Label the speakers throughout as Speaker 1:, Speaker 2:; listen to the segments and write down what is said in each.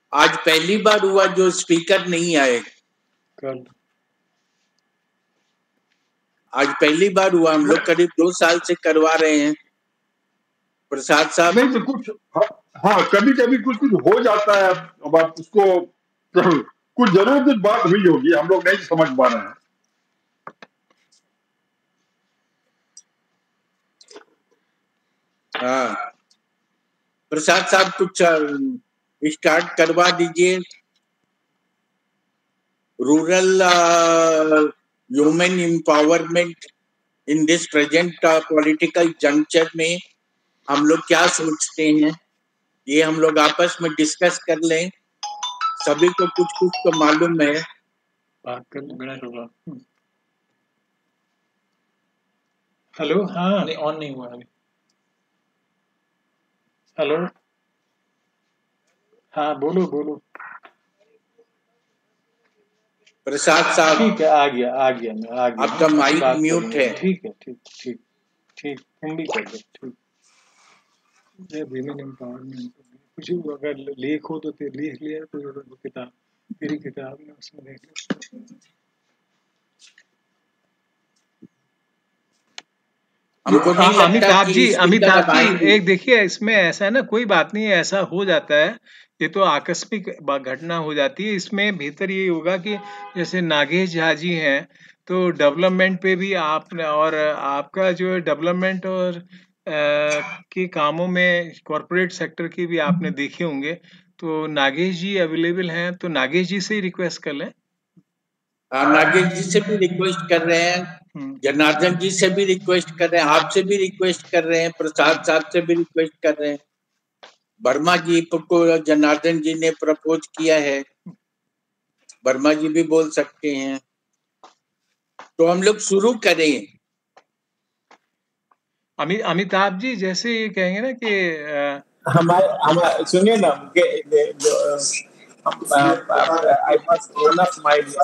Speaker 1: आज पहली बार हुआ जो स्पीकर नहीं आए।
Speaker 2: कल
Speaker 1: आज पहली बार हुआ, हम लोग करीब 2 साल से करवा रहे हैं। प्रसाद साहब
Speaker 3: नहीं तो कुछ हाँ कभी कभी कुछ कुछ हो जाता है। अब आप उसको कुछ जरूर कुछ बात हुई होगी, हम लोग नहीं समझ पा रहे हैं।
Speaker 1: हाँ, प्रसाद साहब कुछ स्टार्ट करवा दीजिए। Rural human empowerment in this present political juncture में हम लोग क्या सोचते हैं, ये हम लोग आपस में डिस्कस कर लें। सभी को कुछ कुछ तो मालूम है।
Speaker 2: हेलो, हाँ नहीं, ऑन नहीं हुआ अभी। हेलो, हाँ बोलो बोलो।
Speaker 1: प्रसाद साहब
Speaker 2: ठीक है, आ गया मैं, आ गया।
Speaker 1: आपका माइक
Speaker 2: बात
Speaker 1: म्यूट
Speaker 2: करूंगा।
Speaker 1: है।
Speaker 2: ठीक है, ठीक तुम भी कर दो। ठीक, विमेन एम्पावरमेंट कुछ अगर लेख हो तो लिख लिया, कोई किताब, मेरी किताब में उसमें देख लो।
Speaker 1: हमको नहीं लगता कि
Speaker 2: अमिताभ जी एक देखिए, इसमें ऐसा है ना, कोई बात नहीं है, ऐसा हो जाता है, ये तो आकस्मिक घटना हो जाती है। इसमें भीतर ये होगा कि जैसे नागेश झा जी हैं, तो डेवलपमेंट पे भी आप और आपका जो है डेवलपमेंट और के कामों में कॉरपोरेट सेक्टर की भी आपने देखे होंगे, तो नागेश जी अवेलेबल हैं, तो नागेश जी से ही रिक्वेस्ट कर लें।
Speaker 1: नागेश जी से भी रिक्वेस्ट कर रहे हैं, जनार्दन जी से भी रिक्वेस्ट कर रहे हैं, आपसे भी रिक्वेस्ट कर रहे हैं, प्रसाद साहब से भी रिक्वेस्ट कर रहे हैं। वर्मा जी को जनार्दन जी ने प्रपोज किया है, वर्मा जी भी बोल सकते हैं। तो हम लोग शुरू करें।
Speaker 2: अमिताभ जी जैसे ये कहेंगे ना कि
Speaker 4: हमारे सुनिए ना, I must one of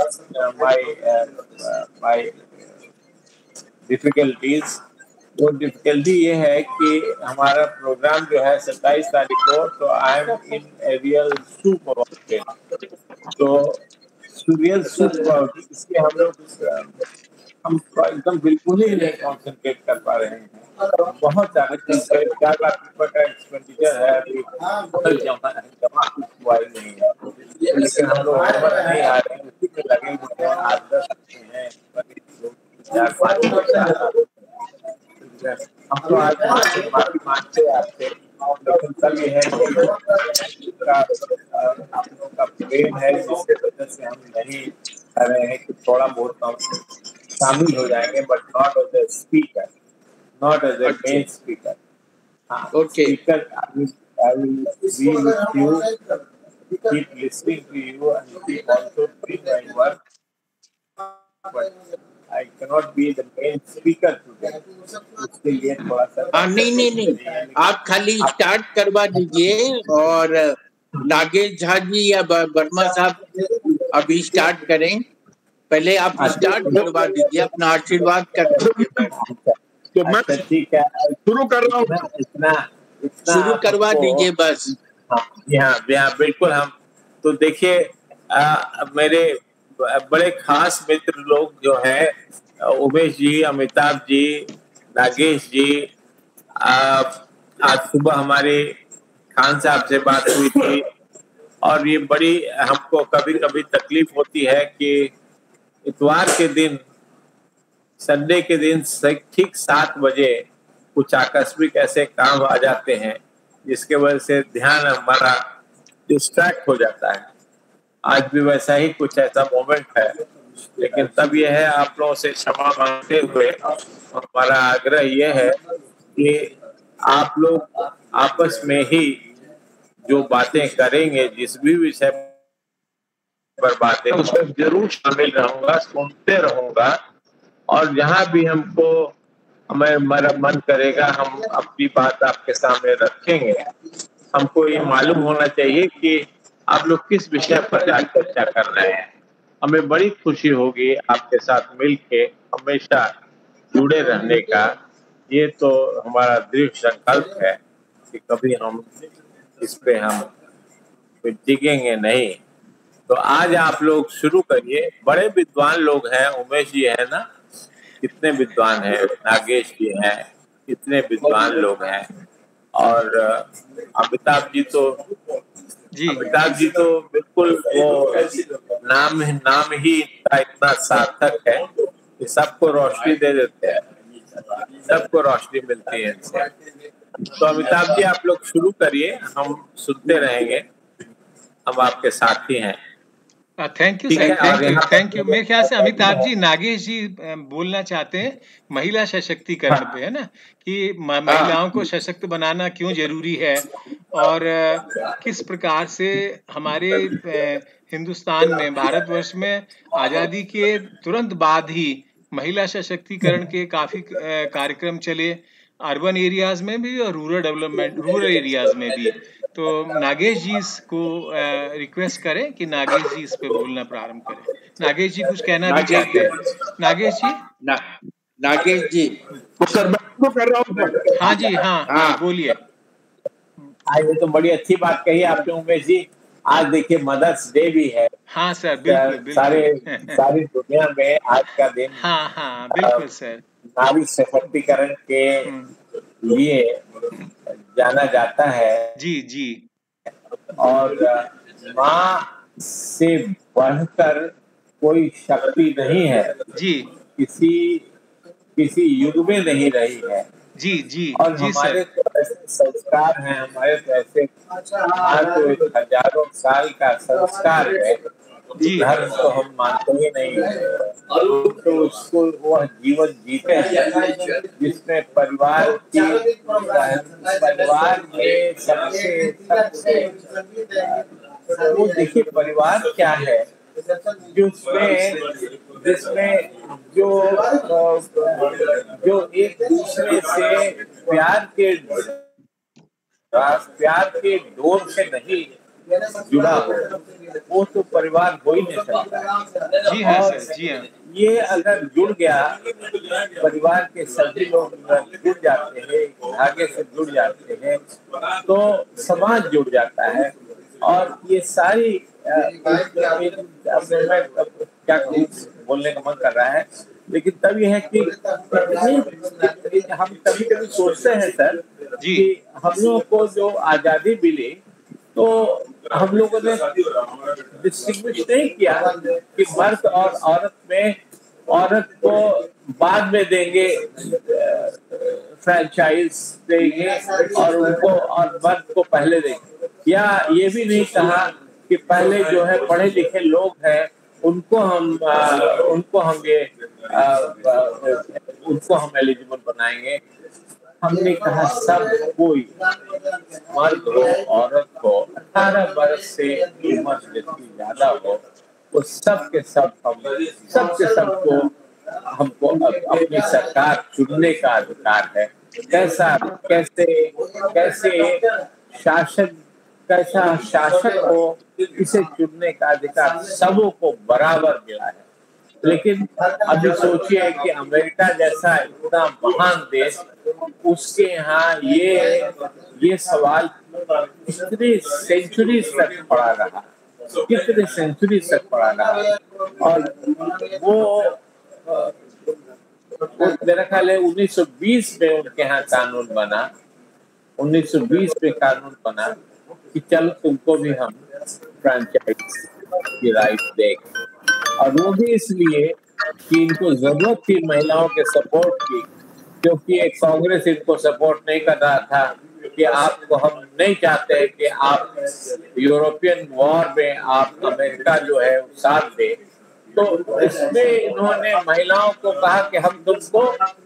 Speaker 4: my difficulties, वो डिफिकल्टी ये है कि हमारा प्रोग्राम जो है 27 तारीख को, तो I am in real soup तो रियल सूप इसलिए हम लोग हम एकदम बिल्कुल ही नहीं कॉन्सेंट्रेट कर पा रहे हैं। बहुत ज्यादा 4 लाख रुपए का एक्सपेंडिचर है, अभी जमा कुछ हुआ ही नहीं है, लेकिन हम लोग नहीं आ रहे हैं, उसी में लगे हुए हैं। 8-10 हैं, 4-5 हम तो आज माफी मांगते हैं आपसे, लेकिन सब ये है कि आप लोगों का प्रेम है, जिसके वजह से हम नहीं कर रहे हैं कि थोड़ा बहुत हम शामिल हो जाएंगे, but not as a speaker, not as a main speaker.
Speaker 1: Okay,
Speaker 4: speaker I will be with you, keep listening to you and keep also doing my work, but I cannot be the main speaker today. उसके लिए थोड़ा सा
Speaker 1: नहीं, आप खाली start करवा दीजिए और नागेश झा जी या वर्मा साहब अभी स्टार्ट करें। पहले आप स्टार्ट करवा दीजिए, अपना आशीर्वाद कर दीजिए।
Speaker 3: तो मैं
Speaker 4: ठीक है,
Speaker 3: शुरू कर रहा हूँ।
Speaker 4: इतना
Speaker 1: शुरू करवा दीजिए बस।
Speaker 4: हाँ बिल्कुल। हम तो देखिए, मेरे बड़े खास मित्र लोग जो है, उमेश जी, अमिताभ जी, नागेश जी, आज सुबह हमारे खान साहब से बात हुई थी, और ये बड़ी हमको कभी कभी तकलीफ होती है कि इतवार के दिन, संडे के दिन ठीक 7 बजे कुछ आकस्मिक ऐसे काम आ जाते हैं जिसके वजह से ध्यान हमारा डिस्ट्रैक्ट हो जाता है। आज भी वैसा ही कुछ ऐसा मोमेंट है, लेकिन तब यह है, आप लोगों से क्षमा मांगते हुए हमारा आग्रह यह है कि आप लोग आपस में ही जो बातें करेंगे, जिस भी विषय पर बातें, उसमें जरूर शामिल रहूंगा, सुनते रहूंगा, और जहां भी मेरा मन करेगा हम अपनी बात आपके सामने रखेंगे। हमको ये मालूम होना चाहिए कि आप लोग किस विषय पर आज चर्चा कर रहे हैं। हमें बड़ी खुशी होगी आपके साथ मिलके हमेशा जुड़े रहने का। ये तो हमारा दृढ़ संकल्प है कि कभी हम इस पे हम फिर टिकेंगे नहीं। तो आज आप लोग शुरू करिए। बड़े विद्वान लोग हैं, उमेश जी है ना, कितने विद्वान हैं, नागेश जी हैं, कितने विद्वान लोग हैं। और अमिताभ जी तो बिल्कुल वो नाम ही इनका इतना सार्थक है कि सबको रोशनी दे देते हैं, सबको रोशनी मिलती है इनसे। तो अमिताभ जी आप लोग शुरू करिए, हम सुनते रहेंगे, हम आपके साथी हैं।
Speaker 2: Thank you sir, thank you. मेरे ख्याल से अमिताभ जी, नागेश जी बोलना चाहते हैं महिला सशक्तिकरण पे, है ना, कि महिलाओं को सशक्त बनाना क्यों जरूरी है और किस प्रकार से हमारे हिंदुस्तान में, भारतवर्ष में आजादी के तुरंत बाद ही महिला सशक्तिकरण के काफी कार्यक्रम चले, अर्बन एरियाज में भी और रूरल एरियाज में भी। तो नागेश जी को रिक्वेस्ट करें कि नागेश जी इस पे बोलना प्रारंभ करें। नागेश जी कुछ कहना भी चाहते हैं? नागेश जी,
Speaker 1: नागेश जी
Speaker 3: तो कर रहा हूँ।
Speaker 2: हाँ जी, हाँ बोलिए।
Speaker 4: आज ये तो बड़ी अच्छी बात कही आपने उमेश जी। आज देखिए मदर्स डे भी है।
Speaker 2: हाँ सर, बिल्कुल
Speaker 4: सारी दुनिया में आज का दिन
Speaker 2: हाँ बिल्कुल सर,
Speaker 4: नारी सशक्तिकरण के लिए जाना जाता है।
Speaker 2: जी।
Speaker 4: और माँ से बढ़कर कोई शक्ति नहीं है जी, किसी युग में नहीं रही है जी। और हमारे तो ऐसे संस्कार हैं, हमारे तो ऐसे तो हजारों साल का संस्कार है जी। धर्म तो हम मानते ही नहीं है, तो उसको वह जीवन जीते हैं जिसमें परिवार में सबसे वो देखिए परिवार क्या है, जिसमें जो एक दूसरे से प्यार के डोर से नहीं जुड़ा हो, वो तो परिवार हो ही नहीं सकता। जी हाँ सर, जी हाँ। ये अगर जुड़ गया, परिवार के सभी लोग जुड़ जाते हैं, धागे से जुड़ जाते हैं, तो समाज जुड़ जाता है। और ये सारी क्या कहूँ, बोलने का मन कर रहा है, लेकिन तब यह है कि हम कभी सोचते हैं सर कि हम लोगों को जो आजादी मिली, तो हम लोगों ने डिस्टिंग्विश नहीं किया कि मर्द और औरत में, औरत को बाद में देंगे, फ्रैंचाइज देंगे और मर्द को पहले देंगे, या ये भी नहीं कहा कि पहले जो है पढ़े लिखे लोग हैं उनको हम एलिजिबल बनाएंगे। हमने कहा सब कोई, मर्द हो औरत हो, 18 वर्ष से उम्र जितनी ज्यादा हो, वो सबको हमको अपनी सरकार चुनने का अधिकार है। कैसा शासक हो, इसे चुनने का अधिकार सबों को बराबर मिला है। लेकिन अभी सोचिए कि अमेरिका जैसा इतना महान देश, उसके यहाँ ये सवाल कितने सेंचुरी तक पड़ा रहा, और वो मेरा ख्याल है 1920 में उनके यहाँ कानून बना, 1920 में कानून बना कि चलो तुमको भी हम फ्रैंचाइज की राइट देंगे। और वो भी इसलिए कि इनको जरूरत थी महिलाओं के सपोर्ट की, क्योंकि एक कांग्रेस इनको सपोर्ट नहीं कर रहा था कि आपको हम नहीं चाहते कि आप यूरोपियन वॉर में आप अमेरिका जो है साथ दे। तो इसमें इन्होंने महिलाओं को कहा कि हम तुमको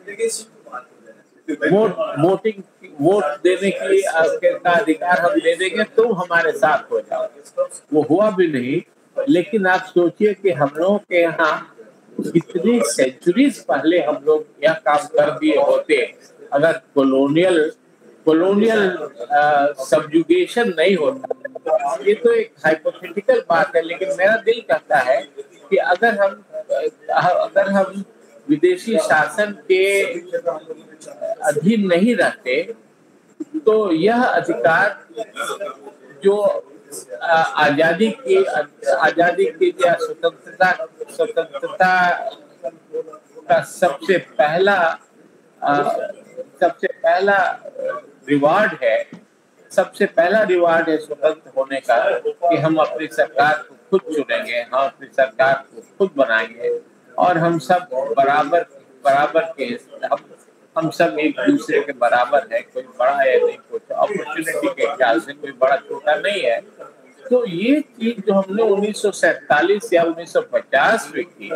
Speaker 4: वोट देने की का अधिकार हम दे देंगे, तुम हमारे साथ हो जाओ। वो हुआ भी नहीं, लेकिन आप सोचिए कि हम लोगों के यहाँ कितनी सेंचुरीज पहले हम लोग यह काम कर दिए होते अगर कोलोनियल सबजुगेशन नहीं होता। ये तो एक हाइपोथेटिकल बात है, लेकिन मेरा दिल कहता है कि अगर हम विदेशी शासन के अधीन नहीं रहते, तो यह अधिकार जो आजादी की या स्वतंत्रता का सबसे पहला रिवार्ड है स्वतंत्र होने का कि हम अपनी सरकार को खुद चुनेंगे, हम अपनी सरकार को खुद बनाएंगे और हम सब बराबर के हम सब एक दूसरे के बराबर है, कोई बड़ा है नहीं, कोई अपॉर्चुनिटी के ख्याल से कोई बड़ा छोटा नहीं है। तो ये चीज जो हमने 1947 या 1950 में की,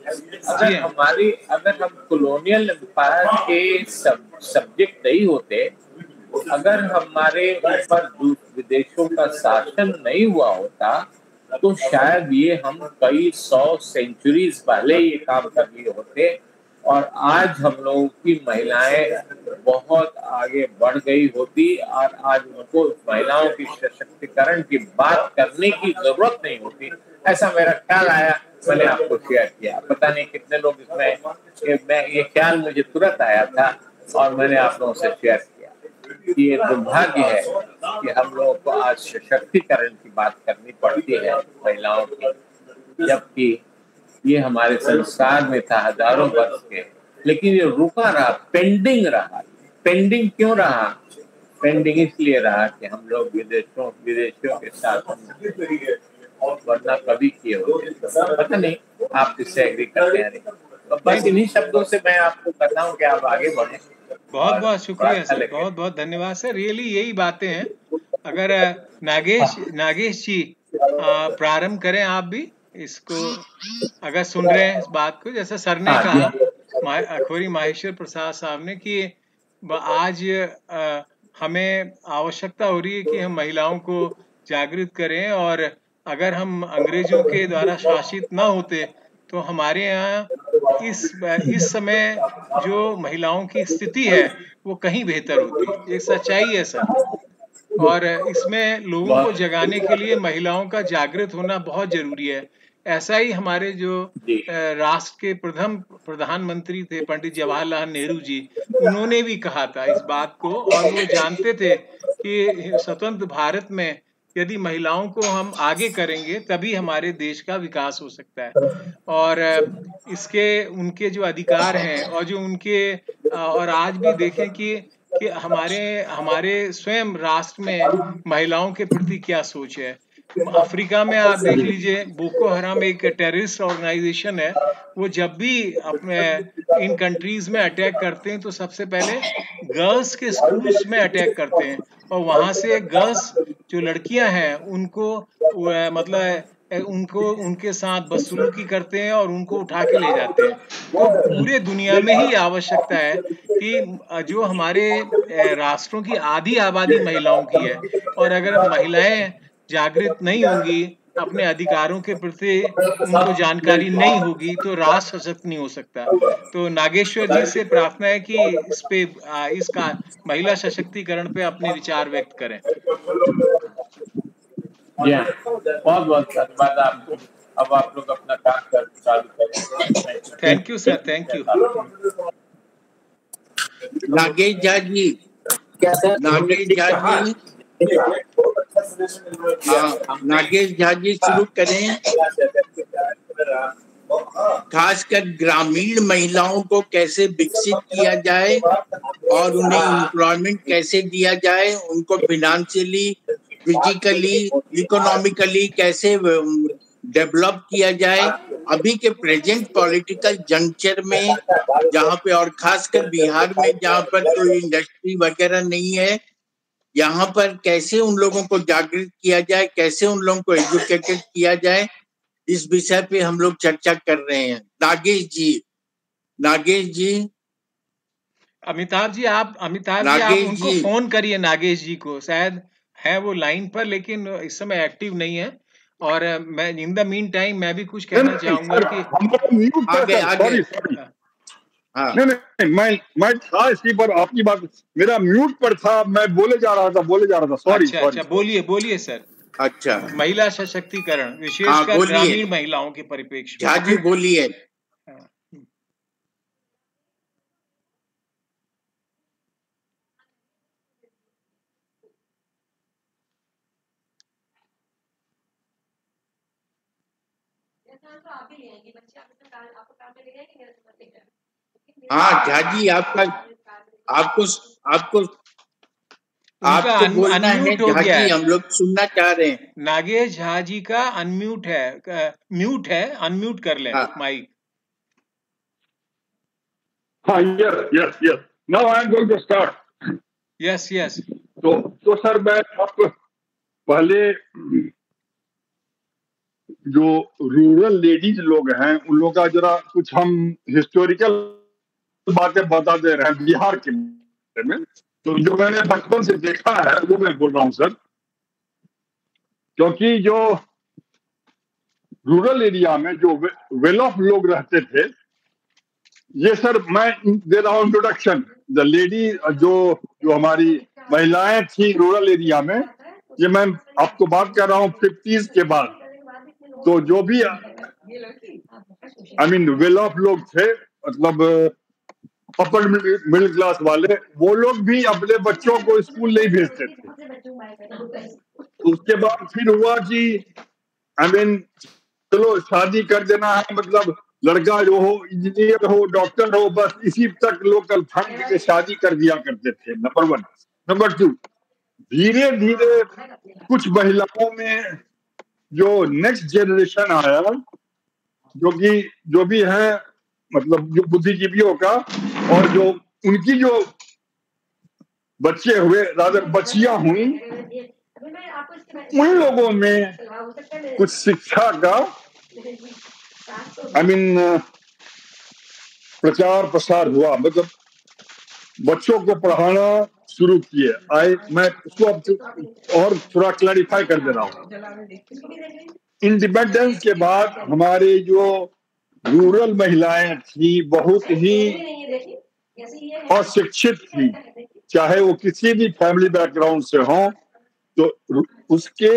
Speaker 4: अगर हम कॉलोनियल एम्पायर के सब्जेक्ट नहीं होते, अगर हमारे ऊपर विदेशों का शासन नहीं हुआ होता, तो शायद ये हम कई 100 सेंचुरीज पहले ये काम कर लिए होते और आज हम लोगों की महिलाएं बहुत आगे बढ़ गई होती और आज उनको महिलाओं की सशक्तिकरण की बात करने की जरूरत नहीं होती। ऐसा मेरा ख्याल आया, मैंने आपको शेयर किया। पता नहीं कितने लोग इसमें ये ख्याल मुझे तुरंत आया था और मैंने आप लोगों से शेयर किया। ये दुर्भाग्य है कि हम लोगों को आज सशक्तिकरण की बात करनी पड़ती है महिलाओं की, जबकि ये हमारे संस्कार में था हजारों वर्ष के, लेकिन ये रुका रहा, पेंडिंग रहा। पेंडिंग क्यों रहा? पेंडिंग इसलिए रहा कि हम लोग विदेशियों के साथ वरना कभी किए होते। पता नहीं आप इससे एग्री करते हैं? तो बस इन्हीं शब्दों से मैं आपको कहता हूँ कि आप आगे बढ़े।
Speaker 2: बहुत बहुत शुक्रिया सर, बहुत बहुत धन्यवाद सर। रियली यही बातें हैं। अगर नागेश जी प्रारंभ करें आप भी इसको, अगर सुन रहे हैं इस बात को, जैसे सर ने कहा, अखोरी माहेश्वर प्रसाद साहब ने, कि आज हमें आवश्यकता हो रही है कि हम महिलाओं को जागृत करें, और अगर हम अंग्रेजों के द्वारा शासित ना होते तो हमारे यहाँ इस समय जो महिलाओं की स्थिति है वो कहीं बेहतर होती। ये सच्चाई है सर, और इसमें लोगों को जगाने के लिए महिलाओं का जागृत होना बहुत जरूरी है। ऐसा ही हमारे जो राष्ट्र के प्रथम प्रधानमंत्री थे पंडित जवाहरलाल नेहरू जी, उन्होंने भी कहा था इस बात को, और वो जानते थे कि स्वतंत्र भारत में यदि महिलाओं को हम आगे करेंगे तभी हमारे देश का विकास हो सकता है। और इसके उनके जो अधिकार हैं और जो उनके, और आज भी देखें कि हमारे स्वयं राष्ट्र में महिलाओं के प्रति क्या सोच है। अफ्रीका में आप देख लीजिए, बोको हराम एक टेररिस्ट ऑर्गेनाइजेशन है। वो जब भी अपने इन कंट्रीज में अटैक करते हैं तो सबसे पहले गर्ल्स के स्कूल्स में अटैक करते हैं, और वहां से गर्ल्स जो लड़कियां हैं उनको मतलब उनके साथ बदसलूकी करते हैं और उनको उठा के ले जाते हैं। तो पूरे दुनिया में ही आवश्यकता है कि जो हमारे राष्ट्रों की आधी आबादी महिलाओं की है, और अगर महिलाएं जागृत नहीं होंगी, अपने अधिकारों के प्रति उनको जानकारी नहीं होगी, तो राष्ट्र सशक्त नहीं हो सकता। तो नागेश्वर जी से प्रार्थना है कि इसका महिला सशक्तिकरण पे अपने विचार व्यक्त करें।
Speaker 4: बहुत बहुत धन्यवाद आपको। अब आप लोग अपना काम चालू करें।
Speaker 2: Thank you sir, thank you.
Speaker 1: Nagesh Jha ji, Nagesh Jha ji शुरू करें। खासकर ग्रामीण महिलाओं को कैसे विकसित किया जाए और उन्हें एम्प्लॉयमेंट कैसे दिया जाए, उनको फिनेंशियली, फिजिकली, इकोनॉमिकली कैसे डेवलप किया जाए। अभी के प्रेजेंट पॉलिटिकल जंक्चर में जहाँ पे, और खासकर बिहार में जहाँ पर कोई इंडस्ट्री वगैरह नहीं है, यहाँ पर कैसे उन लोगों को जागृत किया जाए, कैसे उन लोगों को एजुकेटेड किया जाए, इस विषय पे हम लोग चर्चा कर रहे हैं। नागेश जी,
Speaker 2: अमिताभ जी आप उनको फोन करिए, नागेश जी को, शायद है वो लाइन पर लेकिन इस समय एक्टिव नहीं है। और मैं इन द मीन टाइम मैं भी कुछ कहना चाहूंगा कि
Speaker 3: मैं था इसी पर, आपकी बात मेरा म्यूट पर था, मैं बोले जा रहा था। सॉरी।
Speaker 2: अच्छा, बोलिए सर।
Speaker 1: अच्छा,
Speaker 2: महिला सशक्तिकरण विशेषकर ग्रामीण महिलाओं के परिप्रेक्ष्य में।
Speaker 1: झा जी बोलिए। हाँ झा जी, आपका आपको आपको
Speaker 2: उनका
Speaker 1: आपको बोलना है
Speaker 2: अनम्यूट हो
Speaker 1: झा
Speaker 2: गया
Speaker 1: जी,
Speaker 2: है।
Speaker 1: हम लोग सुनना चाह रहे हैं।
Speaker 2: नागेश झा जी का अनम्यूट है, म्यूट है, अनम्यूट कर लें
Speaker 1: हाँ
Speaker 2: माइक।
Speaker 3: हाँ, yes yes, now I am going to start.
Speaker 2: Yes yes.
Speaker 3: तो सर मैं आपको पहले जो रूरल लेडीज लोग हैं उन लोग का जरा कुछ हम हिस्टोरिकल बातें बता दे रहे हैं बिहार के बारे में। तो जो मैंने बचपन से देखा है वो मैं बोल रहा हूँ सर, क्योंकि जो रूरल एरिया में जो वेल ऑफ लोग रहते थे, ये सर मैं दे रहा हूँ इंट्रोडक्शन। द लेडी जो जो हमारी महिलाएं थी रूरल एरिया में, ये मैं आपको बात कर रहा हूँ 50s के बाद। तो जो भी आई मीन वेल ऑफ लोग थे, मतलब अपर मिडिल क्लास वाले, वो लोग भी अपने बच्चों को स्कूल नहीं भेजते थे। उसके बाद फिर हुआ कि आई मीन चलो शादी कर देना है, मतलब लड़का जो हो इंजीनियर हो डॉक्टर हो, बस इसी तक लोग कन्फर्म के शादी कर दिया करते थे। नंबर 1। नंबर 2, धीरे धीरे कुछ महिलाओं में जो नेक्स्ट जनरेशन आया, जो भी है मतलब जो बुद्धिजीवियों का, और जो उनकी जो बच्चे हुए रादर बच्चियां हुई, उन लोगों में कुछ शिक्षा का आई मीन प्रचार प्रसार हुआ, मतलब बच्चों को पढ़ाना शुरू किए। मैं उसको अब और थोड़ा क्लैरिफाई कर दे रहा हूँ। इंडिपेंडेंस के बाद हमारे जो रूरल महिलाएं थी बहुत ही अशिक्षित थी, चाहे वो किसी भी फैमिली बैकग्राउंड से हो। तो उसके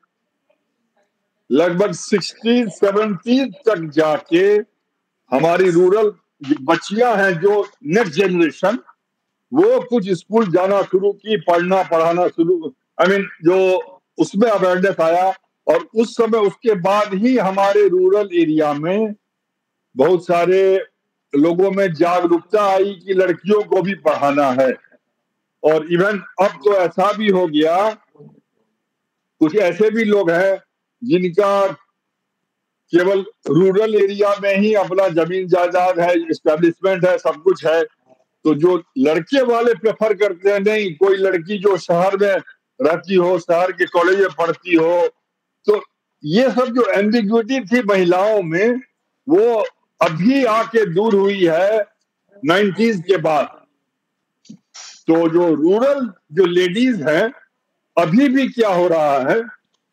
Speaker 3: लगभग 60-70 तक जाके हमारी रूरल बच्चियां हैं जो नेक्स्ट जनरेशन, वो कुछ स्कूल जाना शुरू की, पढ़ना पढ़ाना शुरू, आई मीन जो उसमें अवेयरनेस आया। और उस समय उसके बाद ही हमारे रूरल एरिया में बहुत सारे लोगों में जागरूकता आई कि लड़कियों को भी पढ़ाना है। और इवन अब तो ऐसा भी हो गया, कुछ ऐसे भी लोग हैं जिनका केवल रूरल एरिया में ही अपना जमीन जायदाद है, एस्टेब्लिशमेंट है, सब कुछ है। तो जो लड़के वाले प्रेफर करते हैं, नहीं कोई लड़की जो शहर में रहती हो, शहर के कॉलेज में पढ़ती हो। तो ये सब जो एम्बिग्विटी थी महिलाओं में, वो अभी आके दूर हुई है 90s के बाद। तो जो रूरल जो लेडीज हैं, अभी भी क्या हो रहा है,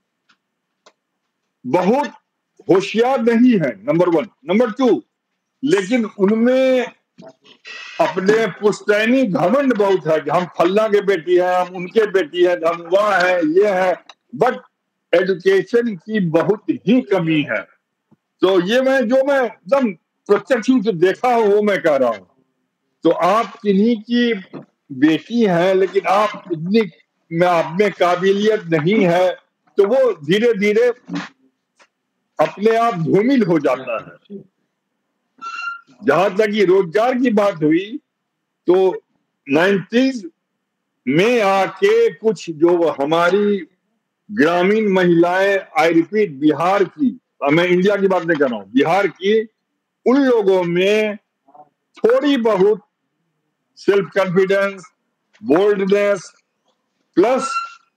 Speaker 3: बहुत होशियार नहीं है, नंबर 1। नंबर 2, लेकिन उनमें अपने पुश्तैनी घमंड बहुत है कि हम फल्ला के बेटी है, हम उनके बेटी है, हम वह है, ये है। बट एजुकेशन की बहुत ही कमी है। तो ये मैं एकदम प्रत्यक्ष रूप से देखा हूं वो मैं कह रहा हूं। तो आप किन्हीं की बेटी है, लेकिन आप इतनी में आप में काबिलियत नहीं है, तो वो धीरे धीरे अपने आप धूमिल हो जाता है। जहां तक ये रोजगार की बात हुई, तो 90s में आके कुछ जो हमारी ग्रामीण महिलाएं, आई रिपीट बिहार की, मैं इंडिया की बात नहीं कर रहा हूं, बिहार की, उन लोगों में थोड़ी बहुत self confidence, boldness plus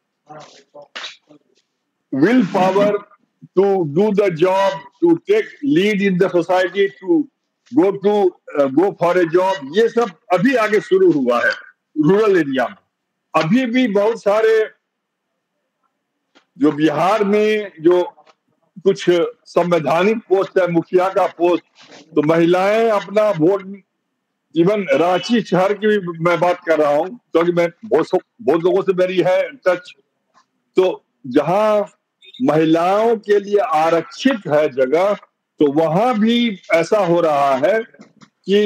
Speaker 3: will power to do the job, to take lead in the society, to go for a job, ये सब अभी आगे शुरू हुआ है रूरल एरिया में। अभी भी बहुत सारे जो बिहार में जो कुछ संवैधानिक पोस्ट है, मुखिया का पोस्ट, तो महिलाएं अपना वोट, इवन रांची शहर की भी मैं बात कर रहा हूं, क्योंकि मैं बहुत लोगों से मेरी है टच। तो जहां महिलाओं के लिए आरक्षित है जगह, तो वहां भी ऐसा हो रहा है कि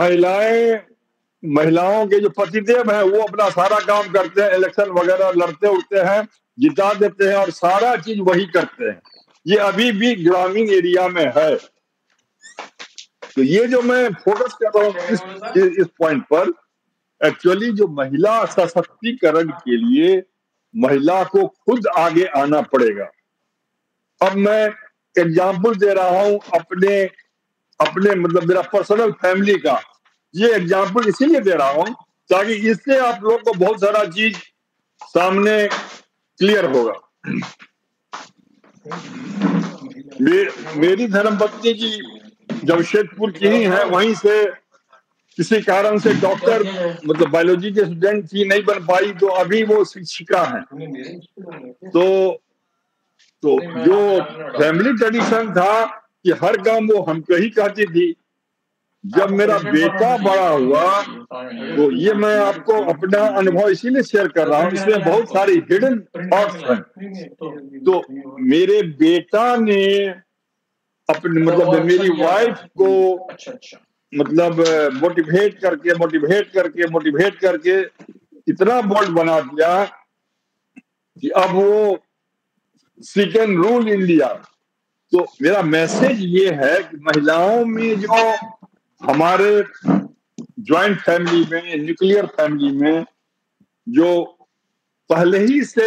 Speaker 3: महिलाओं के जो पतिदेव हैं वो अपना सारा काम करते हैं, इलेक्शन वगैरह लड़ते उड़ते हैं, जिता देते हैं और सारा चीज वही करते हैं। ये अभी भी ग्रामीण एरिया में है। तो ये जो मैं फोकस कर रहा हूँ इस पॉइंट पर, एक्चुअली जो महिला सशक्तिकरण के लिए महिला को खुद आगे आना पड़ेगा। अब मैं एग्जाम्पल दे रहा हूं अपने मतलब मेरा पर्सनल फैमिली का। ये एग्जाम्पल इसीलिए दे रहा हूं ताकि इससे आप लोग को बहुत सारा चीज सामने क्लियर होगा। मेरी धर्मपत्नी जी जमशेदपुर की ही है, वहीं से किसी कारण से डॉक्टर मतलब बायोलॉजी के स्टूडेंट थी, नहीं बन पाई, तो अभी वो शिक्षिका हैं। तो जो फैमिली ट्रेडिशन था कि हर काम वो हमको ही कहती थी। जब मेरा बेटा बड़ा हुआ तो ये मैं आपको अपना अनुभव इसीलिए शेयर कर रहा हूँ, इसमें बहुत सारी हिडन थॉट्स हैं। तो मेरे बेटा ने अपने मतलब मेरी वाइफ को मतलब मोटिवेट करके इतना बोल्ड बना दिया कि अब वो शी कैन रूल इंडिया। तो मेरा मैसेज ये है कि महिलाओं में जो हमारे जॉइंट फैमिली में, न्यूक्लियर फैमिली में जो पहले ही से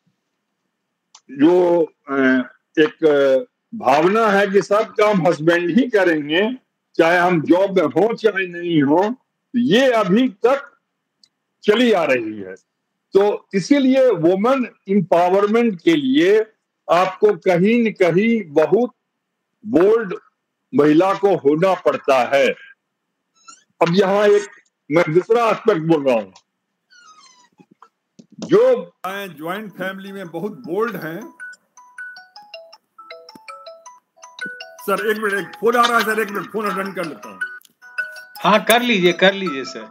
Speaker 3: जो एक भावना है कि सब काम हस्बैंड ही करेंगे, चाहे हम जॉब में हो चाहे नहीं हो, ये अभी तक चली आ रही है। तो इसीलिए वुमेन एम्पावरमेंट के लिए आपको कहीं न कहीं बहुत बोल्ड महिला को होना पड़ता है। अब यहाँ एक मैं दूसरा एस्पेक्ट बोल रहा हूँ, जो ज्वाइंट फैमिली में बहुत बोल्ड हैं। सर एक मिनट, फोन आ रहा है सर, एक मिनट फोन अटेंड कर लेता हूँ।
Speaker 2: हाँ कर लीजिए सर।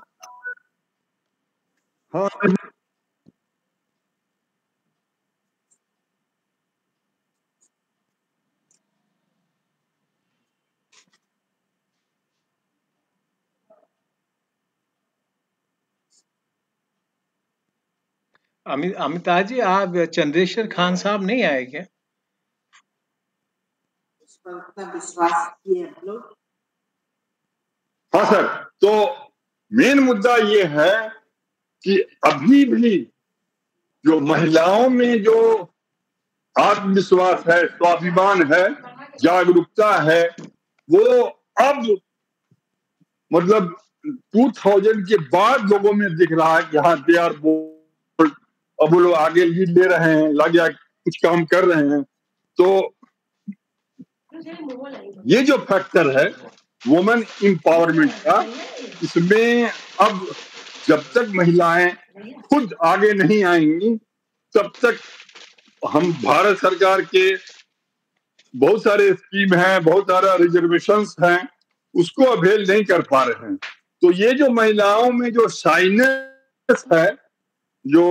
Speaker 3: हाँ
Speaker 2: अमिताभ जी, आप चंद्रेश्वर खान साहब नहीं आए क्या?
Speaker 5: उस पर उतना विश्वास किए हम लोग।
Speaker 3: हाँ सर, तो मेन मुद्दा ये है कि अभी भी जो महिलाओं में जो आत्मविश्वास है, स्वाभिमान है, जागरूकता है, वो अब मतलब 2000 के बाद लोगों में दिख रहा है कि हाँ दे आर बोल्ड, अब वो लोग आगे लीड ले रहे हैं, लगे कुछ काम कर रहे हैं। तो ये जो फैक्टर है वुमेन एम्पावरमेंट का, इसमें अब जब तक महिलाएं खुद आगे नहीं आएंगी तब तक हम भारत सरकार के बहुत सारे स्कीम हैं, बहुत सारा रिजर्वेशंस हैं, उसको अवेल नहीं कर पा रहे हैं। तो ये जो महिलाओं में जो शाइनेस है, जो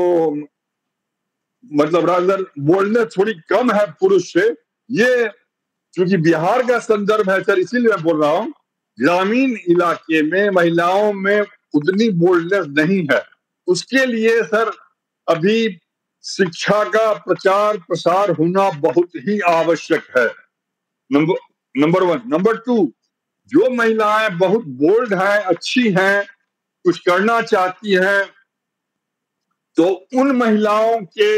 Speaker 3: मतलब रादर बोलनेस थोड़ी कम है पुरुष से, ये क्योंकि बिहार का संदर्भ है सर, इसीलिए मैं बोल रहा हूँ, ग्रामीण इलाके में महिलाओं में उतनी बोल्डनेस नहीं है। उसके लिए सर अभी शिक्षा का प्रचार प्रसार होना बहुत ही आवश्यक है, नंबर 1। नंबर 2, जो महिलाएं बहुत बोल्ड हैं, अच्छी हैं, कुछ करना चाहती हैं, तो उन महिलाओं के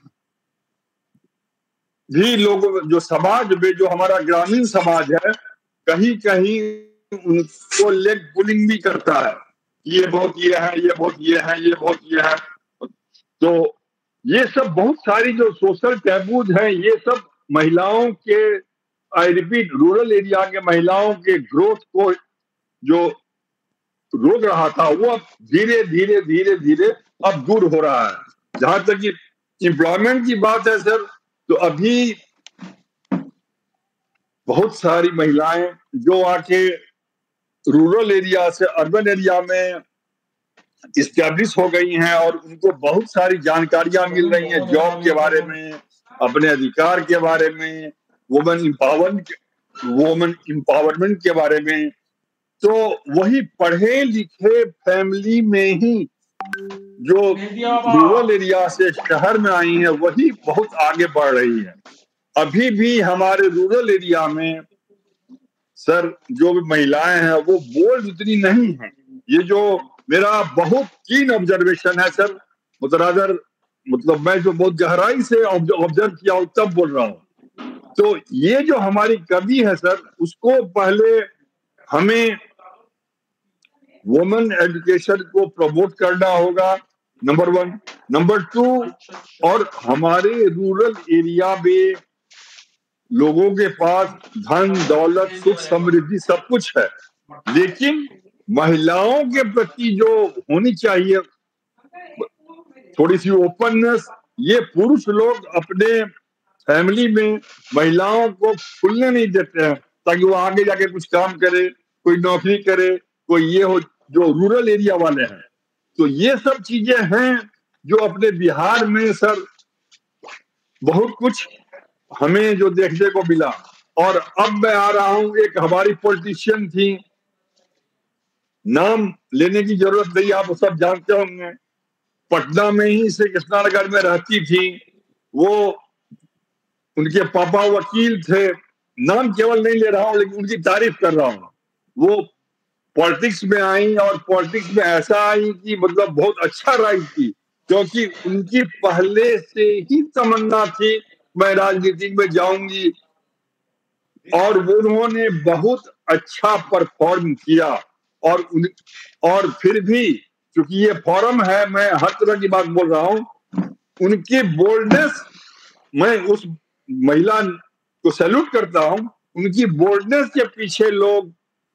Speaker 3: भी लोगों, जो समाज में, जो हमारा ग्रामीण समाज है, कहीं कहीं उनको लेग पुलिंग भी करता है, ये बहुत ये है, ये बहुत ये है, ये बहुत ये है। तो ये सब बहुत सारी जो सोशल टैबूज हैं, ये सब महिलाओं के, आई रिपीट, रूरल एरिया के महिलाओं के ग्रोथ को जो रोक रहा था, वो अब धीरे धीरे धीरे धीरे अब दूर हो रहा है। जहां तक कि एम्प्लॉयमेंट की बात है सर, तो अभी बहुत सारी महिलाएं जो आके रूरल एरिया से अर्बन एरिया में इस्टेब्लिश हो गई हैं और उनको बहुत सारी जानकारियां मिल रही हैं जॉब के बारे में, अपने अधिकार के बारे में, वुमेन एम्पावरमेंट के बारे में। तो वही पढ़े लिखे फैमिली में ही जो रूरल एरिया से शहर में आई है, वही बहुत आगे बढ़ रही है। अभी भी हमारे रूरल एरिया में सर जो भी महिलाएं हैं वो बोल्ड उतनी नहीं है। ये जो मेरा बहुत कीन ऑब्जर्वेशन है सर, मतलब मैं जो बहुत गहराई से ऑब्जर्व किया हूं तब बोल रहा हूं। तो ये जो हमारी कमी है सर, उसको पहले हमें वुमेन एजुकेशन को प्रमोट करना होगा, नंबर 1। नंबर 2, और हमारे रूरल एरिया में लोगों के पास धन दौलत सुख समृद्धि सब कुछ है, लेकिन महिलाओं के प्रति जो होनी चाहिए थोड़ी सी ओपननेस, ये पुरुष लोग अपने फैमिली में महिलाओं को खुलने नहीं देते हैं ताकि वो आगे जाके कुछ काम करे, कोई नौकरी करे, कोई ये हो, जो रूरल एरिया वाले हैं। तो ये सब चीजें हैं जो अपने बिहार में सर बहुत कुछ हमें जो देखने को मिला। और अब मैं आ रहा हूं, एक हमारी पॉलिटिशियन थी, नाम लेने की जरूरत नहीं, आप सब जानते होंगे, पटना में ही से कृष्णानगर में रहती थी वो, उनके पापा वकील थे, नाम केवल नहीं ले रहा हूं लेकिन उनकी तारीफ कर रहा हूं। वो पॉलिटिक्स में आई और पॉलिटिक्स में ऐसा आई कि मतलब बहुत अच्छा राइट की, क्योंकि उनकी पहले से ही तमन्ना थी मैं राजनीति में जाऊंगी, और उन्होंने बहुत अच्छा परफॉर्म किया। और फिर भी क्योंकि ये फॉरम है, मैं हर तरह की बात बोल रहा हूं, उनकी बोल्डनेस, मैं उस महिला को सैल्यूट करता हूं। उनकी बोल्डनेस के पीछे लोग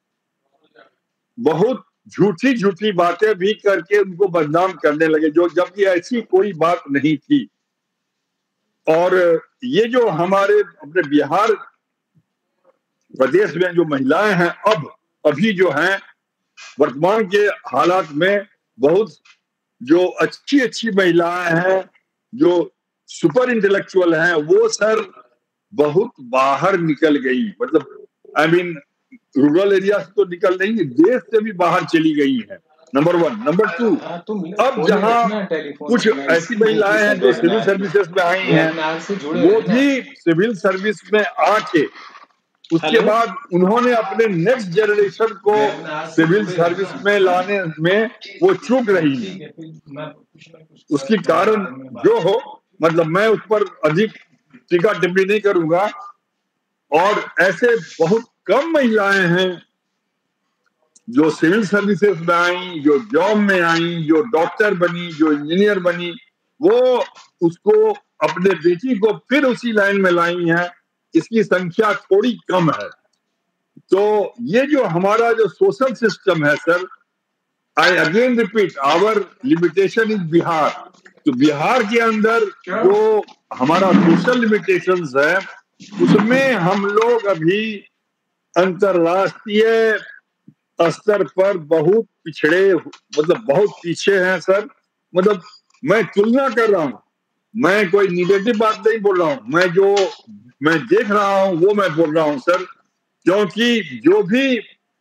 Speaker 3: बहुत झूठी झूठी बातें भी करके उनको बदनाम करने लगे, जो जबकि ऐसी कोई बात नहीं थी। और ये जो हमारे अपने बिहार प्रदेश में जो महिलाएं हैं, अभी जो हैं वर्तमान के हालात में, बहुत जो अच्छी अच्छी महिलाएं हैं, जो सुपर इंटेलेक्चुअल हैं, वो सर बहुत बाहर निकल गई, मतलब आई मीन रूरल एरिया से तो निकल नहीं, देश से भी बाहर चली गई है, नंबर 1। नंबर 2, अब जहां कुछ ऐसी महिलाएं हैं जो सिविल सर्विसेज में आई हैं, वो भी सिविल सर्विस में आके उसके बाद उन्होंने अपने नेक्स्ट जनरेशन को सिविल सर्विस में लाने में वो चूक रही। उसकी कारण जो हो, मतलब मैं उस पर अधिक टीका टिप्पणी नहीं करूंगा। और ऐसे बहुत कम महिलाएं हैं जो सिविल सर्विसेज में आई, जो जॉब में आई, जो डॉक्टर बनी, जो इंजीनियर बनी, वो उसको अपने बेटी को फिर उसी लाइन में लाई हैं। इसकी संख्या थोड़ी कम है। तो ये जो हमारा जो सोशल सिस्टम है sir, I again repeat, our limitation is Bihar. तो बिहार के अंदर जो हमारा सोशल लिमिटेशंस है, उसमें हम लोग अभी अंतरराष्ट्रीय स्तर पर बहुत पिछड़े, मतलब बहुत पीछे हैं सर। मतलब मैं तुलना कर रहा हूं, मैं कोई निगेटिव बात नहीं बोल रहा हूं, मैं देख रहा हूं वो मैं बोल रहा हूं सर, क्योंकि जो भी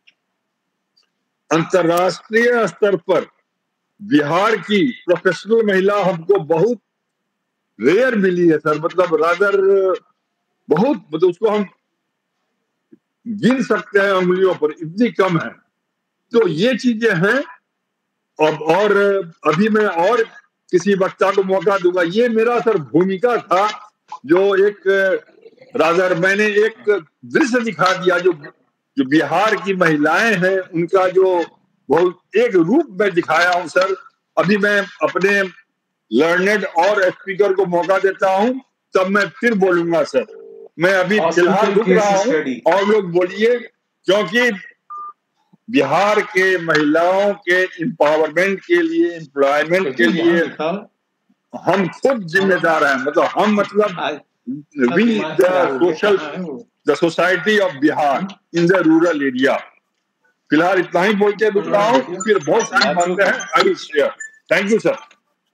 Speaker 3: अंतरराष्ट्रीय स्तर पर बिहार की प्रोफेशनल महिला हमको बहुत रेयर मिली है सर, मतलब रादर बहुत, मतलब उसको हम गिन सकते हैं उंगलियों पर, इतनी कम है। तो ये चीजें हैं। अब और अभी मैं और किसी वक्ता को मौका दूंगा। ये मेरा सर भूमिका था, जो एक रादर मैंने एक दृश्य दिखा दिया, जो बिहार की महिलाएं हैं उनका जो बहुत एक रूप में दिखाया हूं सर। अभी मैं अपने लर्नेड और स्पीकर को मौका देता हूं, तब मैं फिर बोलूंगा सर। मैं अभी फिलहाल रुक रहा हूं, और लोग बोलिए, क्योंकि बिहार के महिलाओं के एम्पावरमेंट के लिए, एम्प्लॉयमेंट के लिए हम खुद जिम्मेदार हैं। मतलब हम, मतलब we the society of Bihar in the rural area. फिलहाल इतना ही बोल के रुक रहा हूँ, फिर बहुत सारी बातें हैं, I will share. Thank you sir.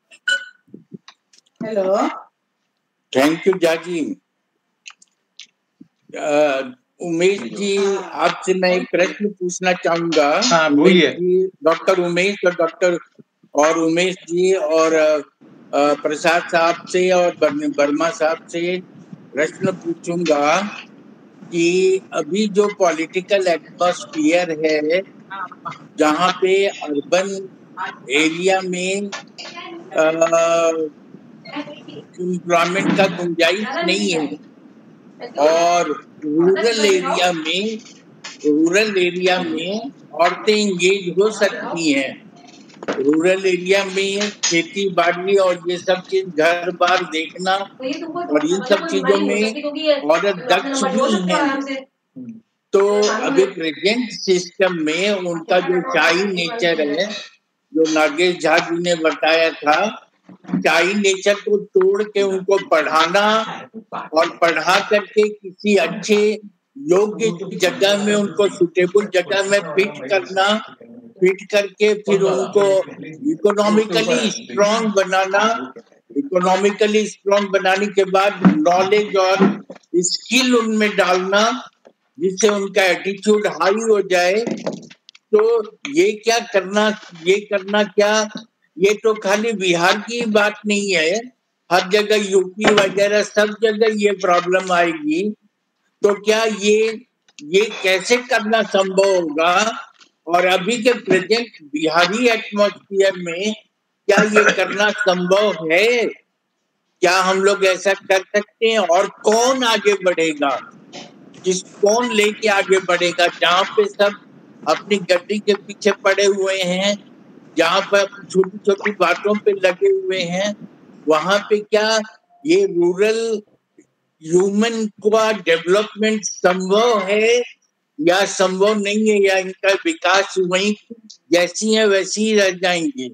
Speaker 5: Hello,
Speaker 1: thank you जाजी। उमेश जी, आपसे मैं एक प्रश्न पूछना चाहूंगा।
Speaker 2: हाँ, बोलिए।
Speaker 1: डॉक्टर उमेश और उमेश जी और प्रसाद साहब से और वर्मा साहब से, प्रश्न पूछूंगा कि अभी जो पॉलिटिकल एटमॉस्फियर है, जहाँ पे अर्बन एरिया में एम्प्लॉयमेंट का गुंजाइश नहीं है और रूरल एरिया में औरतें इंगेज हो सकती हैं। रूरल एरिया में खेती बाड़ी और ये सब चीज घर बार देखना और इन सब चीजों में औरत दक्ष भी है। तो अभी प्रेजेंट सिस्टम में उनका जो शाही नेचर है, जो नागेश झा जी ने बताया था, शाही नेचर को तोड़ के उनको पढ़ाना और पढ़ा करके किसी अच्छे योग्य जगह में, उनको सुटेबल जगह में फिट करके फिर उनको इकोनॉमिकली स्ट्रांग बनाने के बाद नॉलेज और स्किल उनमें डालना, जिससे उनका एटीट्यूड हाई हो जाए। तो ये करना क्या, ये तो खाली बिहार की बात नहीं है, हर जगह यूपी वगैरह सब जगह ये प्रॉब्लम आएगी। तो क्या ये कैसे करना संभव होगा? और अभी के प्रेजेंट बिहारी एटमॉस्फियर में क्या ये करना संभव है? क्या हम लोग ऐसा कर सकते हैं? और कौन आगे बढ़ेगा, कौन लेके आगे बढ़ेगा? जहाँ पे सब अपनी गड्डी के पीछे पड़े हुए हैं, जहाँ पर छोटी छोटी बातों पे लगे हुए हैं, वहां पे क्या ये रूरल ह्यूमन का डेवलपमेंट संभव है या संभव नहीं है, या इनका विकास वही जैसी है वैसी ही रह जाएंगे?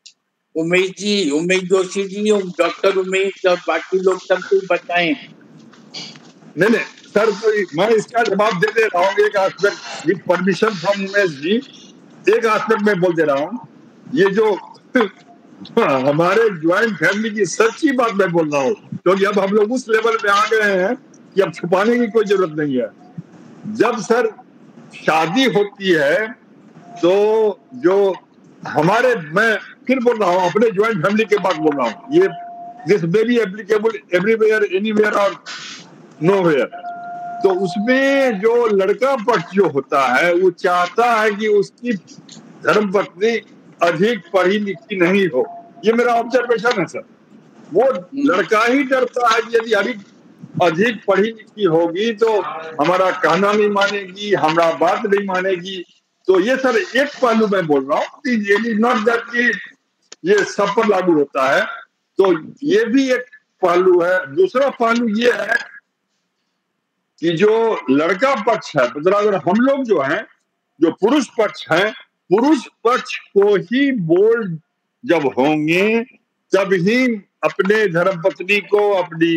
Speaker 1: उमेश जोशी जी, डॉक्टर उमेश और बाकी लोग सब कुछ बताएं।
Speaker 3: नहीं सर, तो मैं इसका जवाब दे रहा हूँ एक aspect with permission from Umesh ji. एक एस्पेक्ट में बोल दे रहा हूँ, ये जो हमारे ज्वाइंट फैमिली की सच्ची बात मैं बोल रहा हूँ, क्योंकि अब हम लोग उस लेवल पे आ गए हैं कि अब छुपाने की कोई जरूरत नहीं है। जब सर शादी होती है तो जो हमारे, मैं फिर बोल रहा हूँ अपने ज्वाइंट फैमिली के बात बोल रहा हूँ, ये this may be applicable everywhere anywhere और नोवेयर। तो उसमें जो लड़का पक्ष जो होता है वो चाहता है कि उसकी धर्मपत्नी अधिक पढ़ी लिखी नहीं हो। ये मेरा ऑब्जर्वेशन है सर। वो लड़का ही डरता है कि यदि अधिक पढ़ी लिखी होगी तो हमारा कहना नहीं मानेगी, हमारा बात नहीं मानेगी। तो ये सर एक पहलू मैं बोल रहा हूँ कि ये नॉट दैट कि ये सब पर लागू होता है, तो ये भी एक पहलू है। दूसरा पहलू ये है कि जो लड़का पक्ष है, मतलब अगर हम लोग जो हैं, जो पुरुष पक्ष है, पुरुष पक्ष को ही बोल्ड जब होंगे तब ही अपने धर्मपत्नी को, अपनी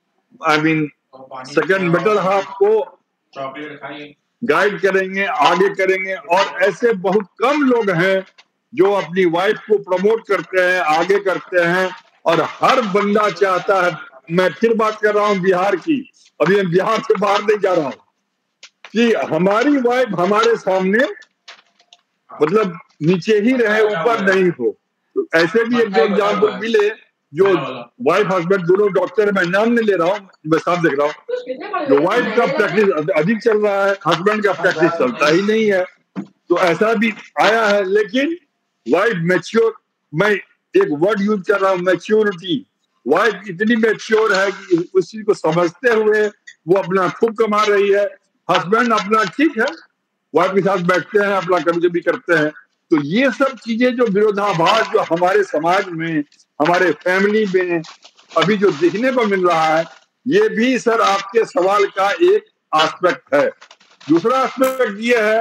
Speaker 3: सेकंड बेटर हाफ को गाइड करेंगे, आगे करेंगे। और ऐसे बहुत कम लोग हैं जो अपनी वाइफ को प्रमोट करते हैं, आगे करते हैं। और हर बंदा चाहता है, मैं फिर बात कर रहा हूँ बिहार की, अभी मैं बिहार से बाहर नहीं जा रहा हूँ, कि हमारी वाइफ हमारे सामने मतलब नीचे ही रहे, ऊपर नहीं हो। तो ऐसे भी एक दो एग्जाम्पल मिले जो वाइफ हस्बैंड दोनों डॉक्टर, मैं नाम नहीं ले रहा हूँ, मैं साफ देख रहा हूँ, जो वाइफ का प्रैक्टिस अधिक चल रहा है, हस्बैंड का प्रैक्टिस चलता ही नहीं है। तो ऐसा भी आया है। लेकिन वाइफ मैच्योर, मैं एक वर्ड यूज कर रहा हूँ, मैच्योरिटी। वाइफ इतनी मैच्योर है कि उस चीज को समझते हुए वो अपना खूब कमा रही है। हस्बैंड अपना ठीक है, वाइफ के साथ बैठते हैं, अपना कभी कभी करते हैं। तो ये सब चीजें जो विरोधाभास जो हमारे समाज में, हमारे फैमिली में अभी जो देखने को मिल रहा है, ये भी सर आपके सवाल का एक एस्पेक्ट है। दूसरा एस्पेक्ट ये है,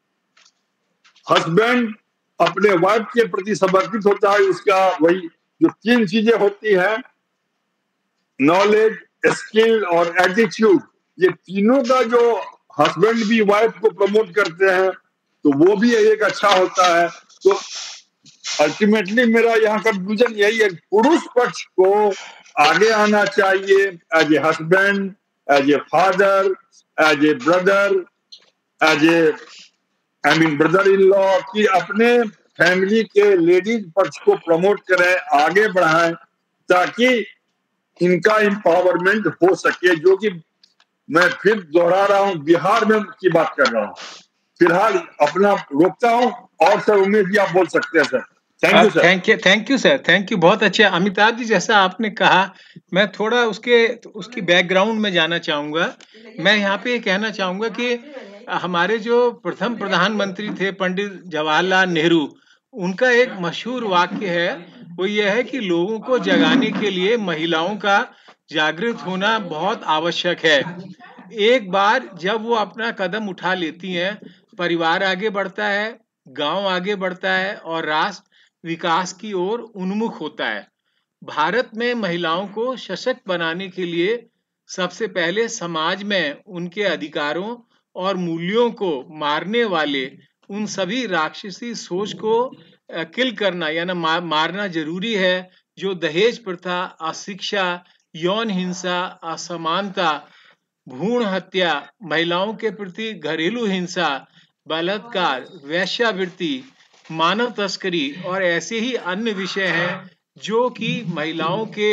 Speaker 3: हस्बैंड अपने वाइफ के प्रति समर्पित होता है। उसका वही जो तीन चीजें होती है, नॉलेज, स्किल और एटीट्यूड, ये तीनों का जो हस्बैंड भी वाइफ को प्रमोट करते हैं तो वो भी एक अच्छा होता है। तो अल्टीमेटली मेरा यहाँ कंक्लूजन यही है, पुरुष पक्ष को आगे आना चाहिए as a husband, as a father, as a brother, as a brother in law, कि अपने फैमिली के लेडीज पक्ष को प्रमोट करें, आगे बढ़ाएं, ताकि इनका एम्पावरमेंट हो सके, जो कि मैं फिर दोहरा रहा हूं, बिहार में की बात कर रहा हूं। फिलहाल अपना रोकता हूं, और सर उमेश जी आप बोल सकते हैं sir. Thank you sir.
Speaker 2: Thank you sir, thank you, बहुत अच्छे। अमिताभ जी, जैसा आपने कहा, मैं थोड़ा उसकी बैकग्राउंड में जाना चाहूंगा। मैं यहाँ पे कहना चाहूंगा कि हमारे जो प्रथम प्रधानमंत्री थे पंडित जवाहरलाल नेहरू, उनका एक मशहूर वाक्य है, वो ये है कि लोगों को जगाने के लिए महिलाओं का जागृत होना बहुत आवश्यक है। एक बार जब वो अपना कदम उठा लेती हैं, परिवार आगे बढ़ता है, गांव आगे बढ़ता है और राष्ट्र विकास की ओर उन्मुख होता है। भारत में महिलाओं को सशक्त बनाने के लिए सबसे पहले समाज में उनके अधिकारों और मूल्यों को मारने वाले उन सभी राक्षसी सोच को किल करना यानी मारना जरूरी है, जो दहेज प्रथा, अशिक्षा, यौन हिंसा, असमानता, भ्रूण हत्या, महिलाओं के प्रति घरेलू हिंसा, बलात्कार, वेश्यावृत्ति, मानव तस्करी और ऐसे ही अन्य विषय हैं जो कि महिलाओं के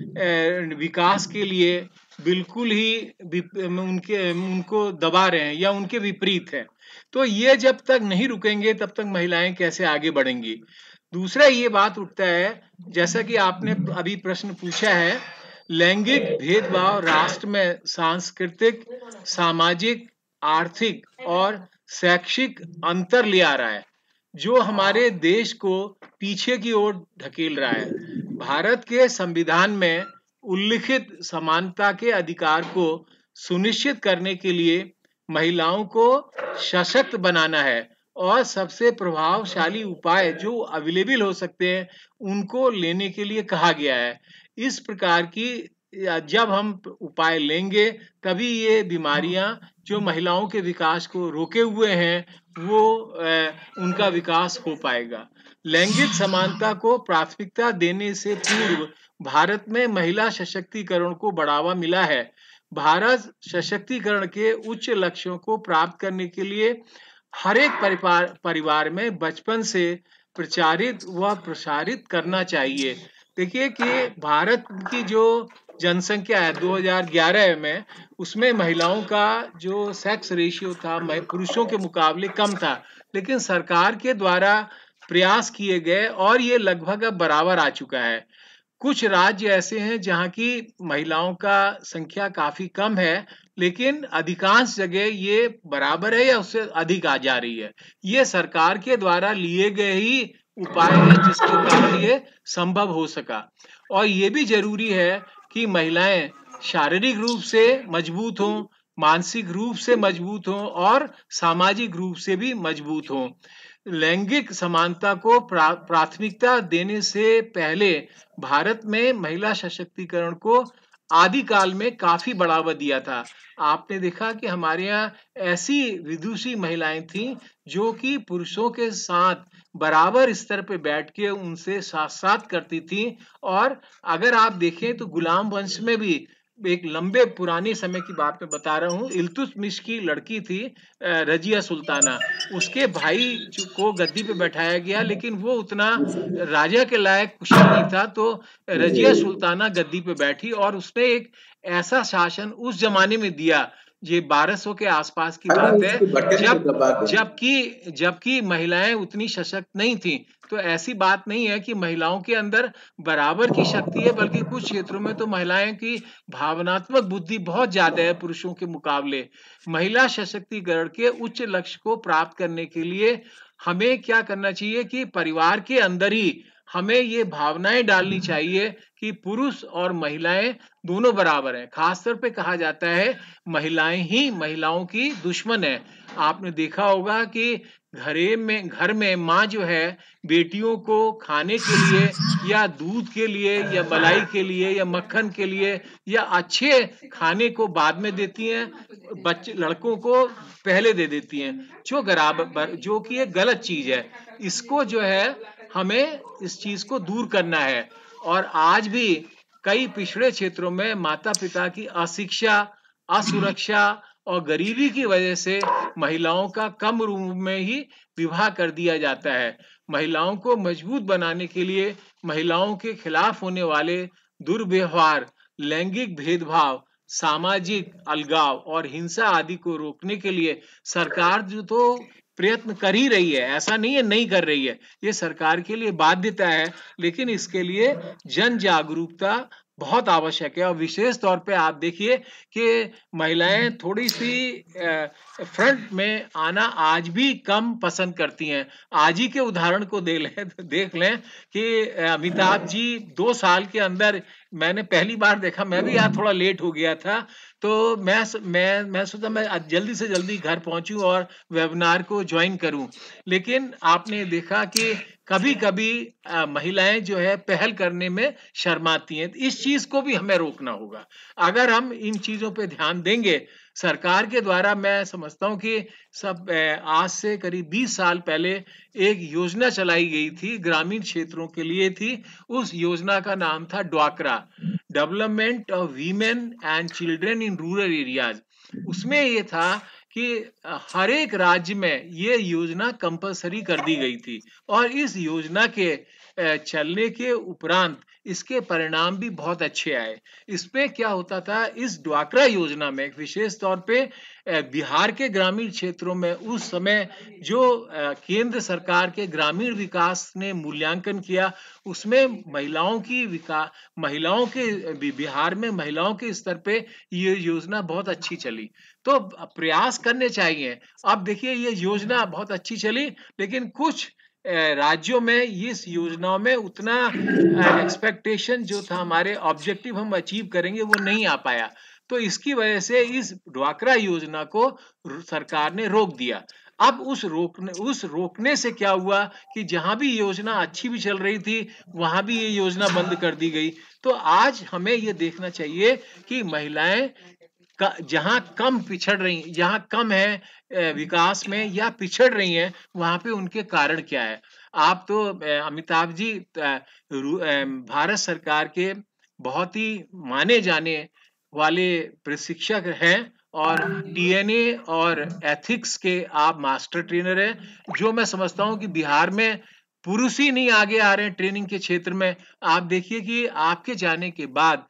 Speaker 2: विकास के लिए बिल्कुल ही उनको दबा रहे हैं या उनके विपरीत है। तो ये जब तक नहीं रुकेंगे तब तक महिलाएं कैसे आगे बढ़ेंगी। दूसरा ये बात उठता है, जैसा कि आपने अभी प्रश्न पूछा है, लैंगिक भेदभाव राष्ट्र में सांस्कृतिक, सामाजिक, आर्थिक और शैक्षिक अंतर ले आ रहा है, जो हमारे देश को पीछे की ओर ढकेल रहा है। भारत के संविधान में उल्लिखित समानता के अधिकार को सुनिश्चित करने के लिए महिलाओं को सशक्त बनाना है और सबसे प्रभावशाली उपाय जो अवेलेबल हो सकते हैं उनको लेने के लिए कहा गया है। इस प्रकार की जब हम उपाय लेंगे तभी ये बीमारियां जो महिलाओं के विकास को रोके हुए हैं वो उनका विकास हो पाएगा। लैंगिक समानता को प्राथमिकता देने से पूर्व भारत में महिला सशक्तिकरण को बढ़ावा मिला है। भारत सशक्तिकरण के उच्च लक्ष्यों को प्राप्त करने के लिए हर एक परिवार में बचपन से प्रचारित व प्रसारित करना चाहिए। देखिए कि भारत की जो जनसंख्या है 2011 में, उसमें महिलाओं का जो सेक्स रेशियो था पुरुषों के मुकाबले कम था, लेकिन सरकार के द्वारा प्रयास किए गए और ये लगभग अब बराबर आ चुका है। कुछ राज्य ऐसे हैं जहां की महिलाओं का संख्या काफी कम है, लेकिन अधिकांश जगह ये बराबर है या उससे अधिक आ जा रही है। ये सरकार के द्वारा लिए गए ही उपाय हैं जिसके कारण ये संभव हो सका। और ये भी जरूरी है कि महिलाएं शारीरिक रूप से मजबूत हों, मानसिक रूप से मजबूत हों और सामाजिक रूप से भी मजबूत हों। लैंगिक समानता को प्राथमिकता देने से पहले भारत में महिला सशक्तिकरण को आदिकाल में काफी बढ़ावा दिया था। आपने देखा कि हमारे यहाँ ऐसी विदुषी महिलाएं थीं जो कि पुरुषों के साथ बराबर स्तर पे बैठ के उनसे साथ करती थीं। और अगर आप देखें तो गुलाम वंश में भी एक लंबे पुराने समय की बात मैं बता रहा हूँ, इल्तुतमिश की लड़की थी रजिया सुल्ताना, उसके भाई को गद्दी पे बैठाया गया, लेकिन वो उतना राजा के लायक कुशल नहीं था, तो रजिया सुल्ताना गद्दी पे बैठी और उसने एक ऐसा शासन उस जमाने में दिया, ये 1200 के आसपास की बात है, जबकि महिलाएं उतनी सशक्त नहीं थी। तो ऐसी बात नहीं है कि महिलाओं के अंदर बराबर की शक्ति है, बल्कि कुछ क्षेत्रों में तो महिलाएं की भावनात्मक बुद्धि बहुत ज्यादा है पुरुषों के मुकाबले। महिला सशक्तिकरण के उच्च लक्ष्य को प्राप्त करने के लिए हमें क्या करना चाहिए कि परिवार के अंदर ही हमें ये भावनाएं डालनी चाहिए कि पुरुष और महिलाएं दोनों बराबर हैं। खासतौर पे कहा जाता है महिलाएं ही महिलाओं की दुश्मन है। आपने देखा होगा कि घर में माँ जो है बेटियों को खाने के लिए या दूध के लिए या मलाई के लिए या मक्खन के लिए या अच्छे खाने को बाद में देती हैं, बच्चे लड़कों को पहले दे देती हैं, जो कि एक गलत चीज है। इसको जो है हमें इस चीज को दूर करना है। और आज भी कई पिछड़े क्षेत्रों में माता पिता की अशिक्षा, असुरक्षा और गरीबी की वजह से महिलाओं का कम उम्र में ही विवाह कर दिया जाता है। महिलाओं को मजबूत बनाने के लिए महिलाओं के खिलाफ होने वाले दुर्व्यवहार, लैंगिक भेदभाव, सामाजिक अलगाव और हिंसा आदि को रोकने के लिए सरकार जो तो प्रयत्न कर ही रही है, ऐसा नहीं है नहीं कर रही है, ये सरकार के लिए बाध्यता है, लेकिन इसके लिए जन जागरूकता बहुत आवश्यक है। और विशेष तौर पे आप देखिए कि महिलाएं थोड़ी सी फ्रंट में आना आज भी कम पसंद करती हैं। आज ही के उदाहरण को देख लें कि अमिताभ जी 2 साल के अंदर, मैंने पहली बार देखा, मैं भी यहाँ थोड़ा लेट हो गया था, तो मैं सोचा मैं जल्दी से जल्दी घर पहुंचूं और वेबिनार को ज्वाइन करूं, लेकिन आपने देखा कि कभी कभी महिलाएं जो है पहल करने में शर्माती हैं। इस चीज को भी हमें रोकना होगा। अगर हम इन चीजों पे ध्यान देंगे, सरकार के द्वारा मैं समझता हूं कि सब आज से करीब 20 साल पहले एक योजना चलाई गई थी, ग्रामीण क्षेत्रों के लिए थी। उस योजना का नाम था ड्वाक्रा, development of women and children in rural areas. उसमें ये था कि हर एक राज्य में ये योजना कंपलसरी कर दी गई थी, और इस योजना के चलने के उपरांत इसके परिणाम भी बहुत अच्छे आए। इसमें क्या होता था, इस ड्वाक्रा योजना में विशेष तौर पे बिहार के ग्रामीण क्षेत्रों में उस समय जो केंद्र सरकार के ग्रामीण विकास ने मूल्यांकन किया, उसमें महिलाओं के बिहार में महिलाओं के स्तर पे ये योजना बहुत अच्छी चली। तो प्रयास करने चाहिए। अब देखिए ये योजना बहुत अच्छी चली, लेकिन कुछ राज्यों में इस योजनाओं में उतना एक्सपेक्टेशन जो था, हमारे ऑब्जेक्टिव हम अचीव करेंगे, वो नहीं आ पाया। तो इसकी वजह से इस ड्वाक्रा योजना को सरकार ने रोक दिया। अब उस रोकने से क्या हुआ कि जहां भी योजना अच्छी भी चल रही थी, वहां भी ये योजना बंद कर दी गई। तो आज हमें ये देखना चाहिए कि महिलाएं जहां कम पिछड़ रही, जहां कम है विकास में या पिछड़ रही हैं, वहां पे उनके कारण क्या है। आप तो अमिताभ जी भारत सरकार के बहुत ही माने जाने वाले प्रशिक्षक हैं, और टीएनए और एथिक्स के आप मास्टर ट्रेनर हैं, जो मैं समझता हूं कि बिहार में पुरुष ही नहीं आगे आ रहे हैं ट्रेनिंग के क्षेत्र में। आप देखिए कि आपके जाने के बाद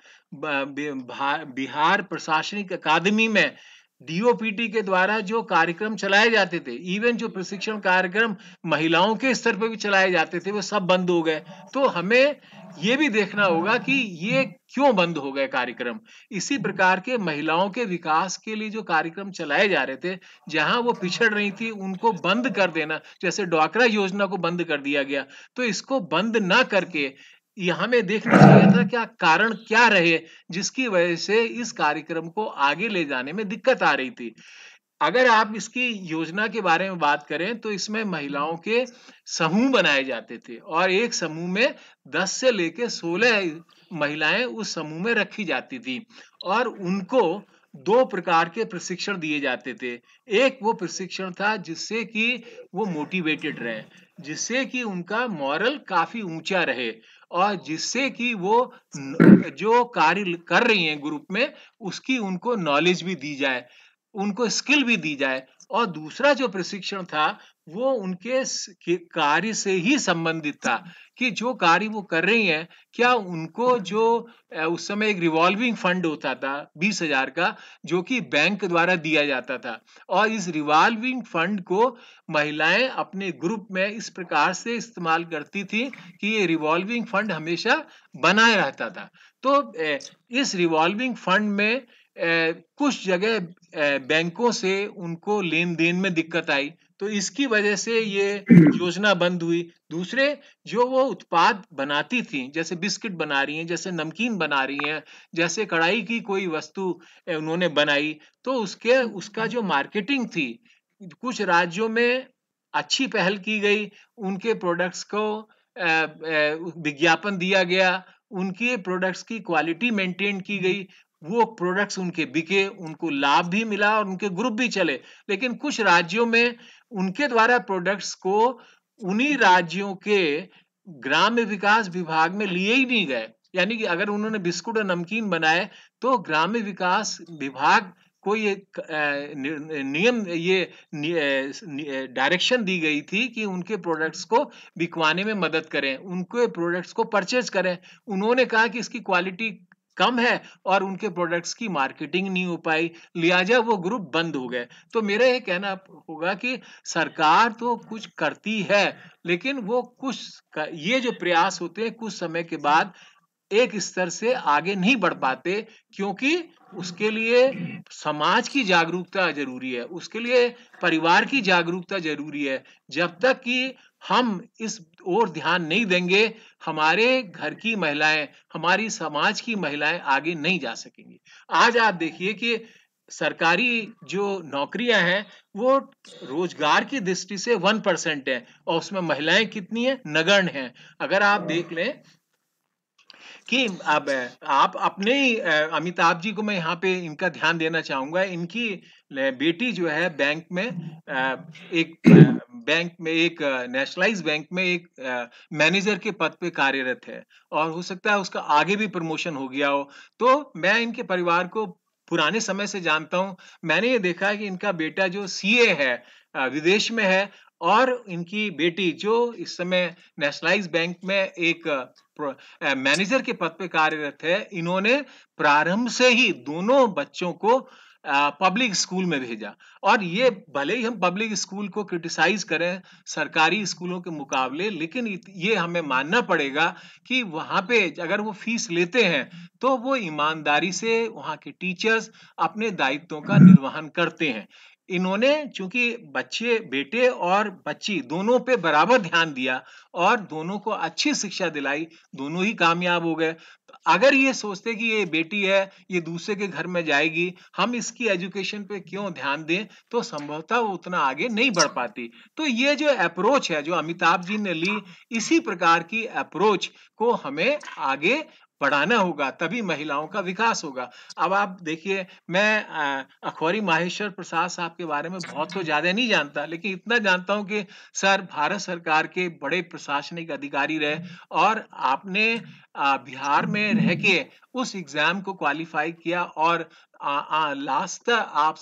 Speaker 2: बिहार प्रशासनिक अकादमी में डीओपीटी के द्वारा जो कार्यक्रम चलाए जाते थे, इवन जो प्रशिक्षण कार्यक्रम महिलाओं के स्तर पर भी चलाए जाते थे, वो सब बंद हो गए। तो हमें ये भी देखना होगा कि ये क्यों बंद हो गए कार्यक्रम। इसी प्रकार के महिलाओं के विकास के लिए जो कार्यक्रम चलाए जा रहे थे, जहां वो पिछड़ रही थी, उनको बंद कर देना, जैसे ड्वाक्रा योजना को बंद कर दिया गया, तो इसको बंद ना करके ये हमें देखना चाहिए था क्या कारण क्या रहे जिसकी वजह से इस कार्यक्रम को आगे ले जाने में दिक्कत आ रही थी। अगर आप इसकी योजना के बारे में बात करें, तो इसमें महिलाओं के समूह बनाए जाते थे, और एक समूह में 10 से लेकर 16 महिलाएं उस समूह में रखी जाती थी, और उनको 2 प्रकार के प्रशिक्षण दिए जाते थे। एक वो प्रशिक्षण था जिससे कि वो मोटिवेटेड रहे, जिससे कि उनका मॉरल काफी ऊंचा रहे, और जिससे कि वो जो कार्य कर रही हैं ग्रुप में, उसकी उनको नॉलेज भी दी जाए, उनको स्किल भी दी जाए। और दूसरा जो प्रशिक्षण था, वो उनके कार्य से ही संबंधित था, कि जो कार्य वो कर रही हैं, क्या उनको जो उस समय एक रिवॉल्विंग फंड होता था 20,000 का, जो कि बैंक द्वारा दिया जाता था, और इस रिवॉल्विंग फंड को महिलाएं अपने ग्रुप में इस प्रकार से इस्तेमाल करती थी कि ये रिवॉल्विंग फंड हमेशा बना रहता था। तो इस रिवॉल्विंग फंड में कुछ जगह बैंकों से उनको लेन देन में दिक्कत आई, तो इसकी वजह से ये योजना बंद हुई। दूसरे जो वो उत्पाद बनाती थी, जैसे बिस्किट बना रही हैं, जैसे नमकीन बना रही हैं, जैसे कढ़ाई की कोई वस्तु उन्होंने बनाई, तो उसका जो मार्केटिंग थी, कुछ राज्यों में अच्छी पहल की गई, उनके प्रोडक्ट्स को विज्ञापन दिया गया, उनके प्रोडक्ट्स की क्वालिटी मेंटेन की गई, वो प्रोडक्ट्स उनके बिके, उनको लाभ भी मिला और उनके ग्रुप भी चले। लेकिन कुछ राज्यों में उनके द्वारा प्रोडक्ट्स को उन्हीं राज्यों के ग्राम्य विकास विभाग में लिए ही नहीं गए। यानी कि अगर उन्होंने बिस्कुट और नमकीन बनाए, तो ग्राम्य विकास विभाग को ये नियम, ये डायरेक्शन दी गई थी कि उनके प्रोडक्ट्स को बिकवाने में मदद करें, उनके प्रोडक्ट्स को परचेज करें। उन्होंने कहा कि इसकी क्वालिटी कम है और उनके प्रोडक्ट्स की मार्केटिंग नहीं हो पाई, लिहाजा वो ग्रुप बंद हो गए। तो मेरा ये कहना होगा कि सरकार तो कुछ करती है, लेकिन वो ये जो प्रयास होते हैं कुछ समय के बाद एक स्तर से आगे नहीं बढ़ पाते, क्योंकि उसके लिए समाज की जागरूकता जरूरी है, उसके लिए परिवार की जागरूकता जरूरी है। जब तक कि हम इस ओर ध्यान नहीं देंगे, हमारे घर की महिलाएं, हमारी समाज की महिलाएं आगे नहीं जा सकेंगी। आज आप देखिए कि सरकारी जो नौकरियां हैं वो रोजगार की दृष्टि से 1% है और उसमें महिलाएं कितनी है, नगण्य हैं। अगर आप देख लें कि अब आप अपने ही अमिताभ जी को मैं यहाँ पे इनका ध्यान देना चाहूंगा। इनकी बेटी जो है बैंक में एक नेशनलाइज बैंक में एक मैनेजर के पद पे कार्यरत है और हो सकता है उसका आगे भी प्रमोशन हो गया हो। तो मैं इनके परिवार को पुराने समय से जानता हूं। मैंने ये देखा है कि इनका बेटा जो सीए है विदेश में है और इनकी बेटी जो इस समय नेशनलाइज बैंक में एक मैनेजर के पद पे कार्यरत है। इन्होंने प्रारंभ से ही दोनों बच्चों को पब्लिक स्कूल में भेजा और ये भले ही हम पब्लिक स्कूल को क्रिटिसाइज करें सरकारी स्कूलों के मुकाबले, लेकिन ये हमें मानना पड़ेगा कि वहां पे अगर वो फीस लेते हैं तो वो ईमानदारी से वहां के टीचर्स अपने दायित्वों का निर्वहन करते हैं। इन्होंने चूंकि बेटे और बच्ची दोनों पे बराबर ध्यान दिया और दोनों को अच्छी शिक्षा दिलाई, दोनों ही कामयाब हो गए। अगर ये सोचते कि ये बेटी है ये दूसरे के घर में जाएगी, हम इसकी एजुकेशन पे क्यों ध्यान दें, तो संभवतः वो उतना आगे नहीं बढ़ पाती। तो ये जो अप्रोच है जो अमिताभ जी ने ली, इसी प्रकार की अप्रोच को हमें आगे बढ़ाना होगा, तभी महिलाओं का विकास होगा। अब आप देखिए, मैं अखौरी माहेश्वर प्रसाद साहब के बारे में बहुत तो ज्यादा नहीं जानता, लेकिन इतना जानता हूं कि सर भारत सरकार के बड़े प्रशासनिक अधिकारी रहे और आपने बिहार में रह के उस एग्जाम को क्वालिफाई किया और लास्ट आप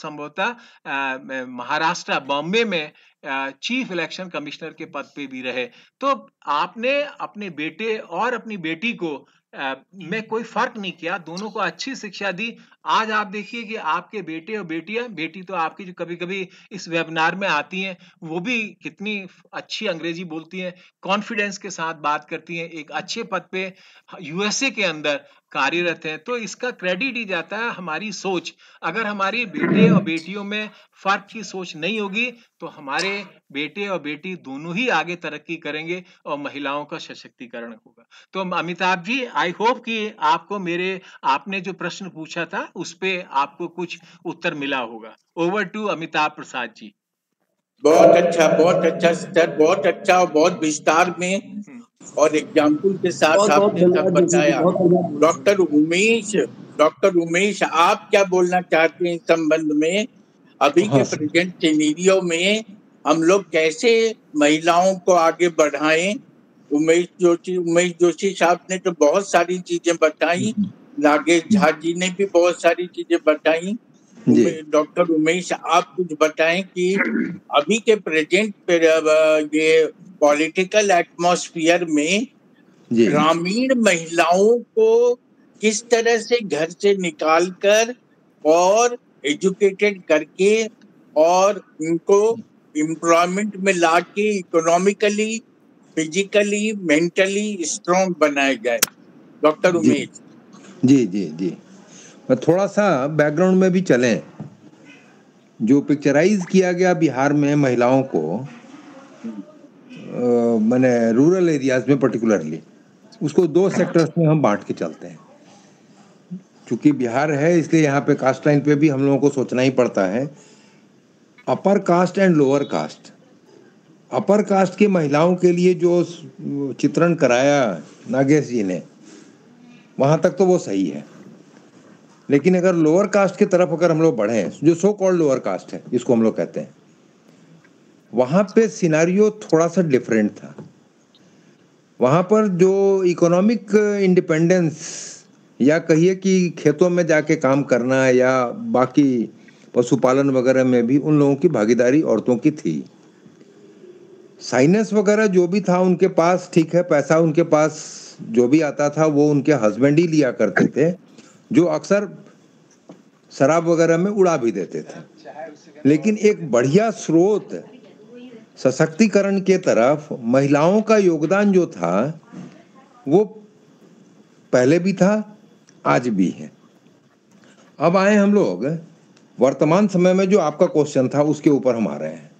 Speaker 2: संभवतः महाराष्ट्र बॉम्बे में चीफ इलेक्शन कमिश्नर के पद पे भी रहे। तो आपने अपने बेटे और अपनी बेटी को में कोई फर्क नहीं किया, दोनों को अच्छी शिक्षा दी। आज आप देखिए कि आपके बेटे और बेटियां, बेटी तो आपकी जो कभी कभी इस वेबिनार में आती हैं वो भी कितनी अच्छी अंग्रेजी बोलती हैं, कॉन्फिडेंस के साथ बात करती हैं, एक अच्छे पद पे यूएसए के अंदर कार्यरत है। तो इसका क्रेडिट ही जाता है हमारी सोच। अगर हमारी बेटे और बेटियों में फर्क की सोच नहीं होगी तो हमारे बेटे और बेटी दोनों ही आगे तरक्की करेंगे और महिलाओं का सशक्तिकरण होगा। तो अमिताभ जी, आई होप कि आपने जो प्रश्न पूछा था उस पे आपको कुछ उत्तर मिला होगा। Over to Amitabh Prasad ji.
Speaker 1: बहुत अच्छा सर, बहुत अच्छा और बहुत विस्तार में और एग्जाम्पल के साथ आपने सब बताया। डॉक्टर उमेश आप क्या बोलना चाहते हैं इस संबंध में? अभी के प्रेजेंट सिनेरियो में हम लोग कैसे महिलाओं को आगे बढ़ाएं? उमेश जोशी साहब ने तो बहुत सारी चीजें बताई, नागेश झा जी ने भी बहुत सारी चीजें बताई। डॉक्टर उमेश आप कुछ बताएं कि अभी के प्रेजेंट ये पॉलिटिकल एटमॉस्फेयर में ग्रामीण महिलाओं को किस तरह से घर से निकालकर और एजुकेटेड करके और उनको एम्प्लॉयमेंट में लाके इकोनॉमिकली, फिजिकली, मेंटली स्ट्रॉन्ग बनाया जाए। डॉक्टर उमेश
Speaker 6: जी मैं थोड़ा सा बैकग्राउंड में भी चलें। जो पिक्चराइज किया गया बिहार में महिलाओं को, मैंने रूरल एरियाज में पर्टिकुलरली, उसको 2 सेक्टर्स में हम बांट के चलते हैं। चूंकि बिहार है इसलिए यहाँ पे कास्ट लाइन पे भी हम लोगों को सोचना ही पड़ता है। Upper caste and lower caste. Upper caste की महिलाओं के लिए जो चित्रण कराया नागेश जी ने, वहाँ तक तो वो सही है, लेकिन अगर लोअर कास्ट की तरफ अगर हम लोग बढ़े, जो सो कॉल्ड लोअर कास्ट है जिसको हम लोग कहते हैं, वहाँ पे सिनारियो थोड़ा सा डिफरेंट था। वहाँ पर जो इकोनॉमिक इंडिपेंडेंस या कहिए कि खेतों में जाके काम करना या बाकी पशुपालन वगैरह में भी उन लोगों की भागीदारी औरतों की थी। साइनेस वगैरह जो भी था उनके पास, ठीक है, पैसा उनके पास जो भी आता था वो उनके हस्बैंड ही लिया करते थे जो अक्सर शराब वगैरह में उड़ा भी देते थे। लेकिन एक बढ़िया स्रोत सशक्तिकरण के तरफ महिलाओं का योगदान जो था वो पहले भी था, आज भी है। अब आए हम लोग वर्तमान समय में, जो आपका क्वेश्चन था उसके ऊपर हम आ रहे हैं।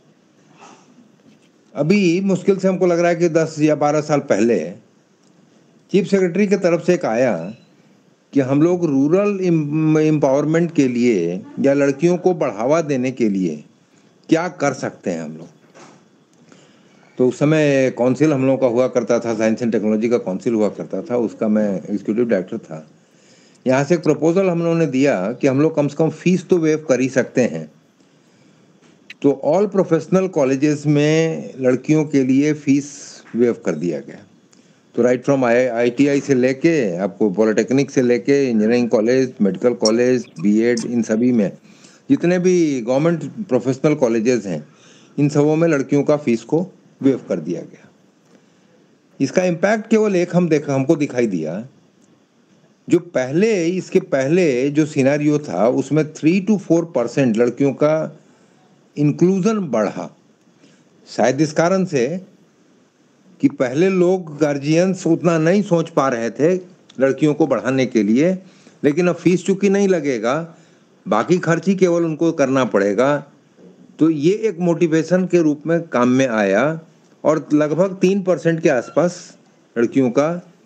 Speaker 6: अभी मुश्किल से हमको लग रहा है कि 10 या 12 साल पहले चीफ सेक्रेटरी की तरफ से एक आया कि हम लोग रूरल एम्पावरमेंट के लिए या लड़कियों को बढ़ावा देने के लिए क्या कर सकते हैं हम लोग। तो उस समय काउंसिल हम लोगों का हुआ करता था, साइंस एंड टेक्नोलॉजी का काउंसिल हुआ करता था, उसका मैं एग्जीक्यूटिव डायरेक्टर था। यहाँ से एक प्रपोजल हम लोगों ने दिया कि हम लोग कम से कम फीस तो वेव कर ही सकते हैं। तो ऑल प्रोफेशनल कॉलेजेस में लड़कियों के लिए फीस वेव कर दिया गया। तो राइट फ्रॉम ITI से लेके आपको पॉलिटेक्निक से लेके engineering college, medical college, BEd, इन सभी में जितने भी गवर्नमेंट प्रोफेशनल कॉलेजेस हैं, इन सबों में लड़कियों का फीस को वेव कर दिया गया। इसका इम्पैक्ट केवल एक हमको दिखाई दिया। जो पहले, इसके पहले जो सिनेरियो था उसमें 3 to 4% लड़कियों का इंक्लूजन बढ़ा। शायद इस कारण से कि पहले लोग गार्जियंस उतना नहीं सोच पा रहे थे लड़कियों को बढ़ाने के लिए, लेकिन अब फीस चूंकि नहीं लगेगा, बाकी खर्च ही केवल उनको करना पड़ेगा, तो ये एक मोटिवेशन के रूप में काम में आया और लगभग 3% के आसपास लड़कियों का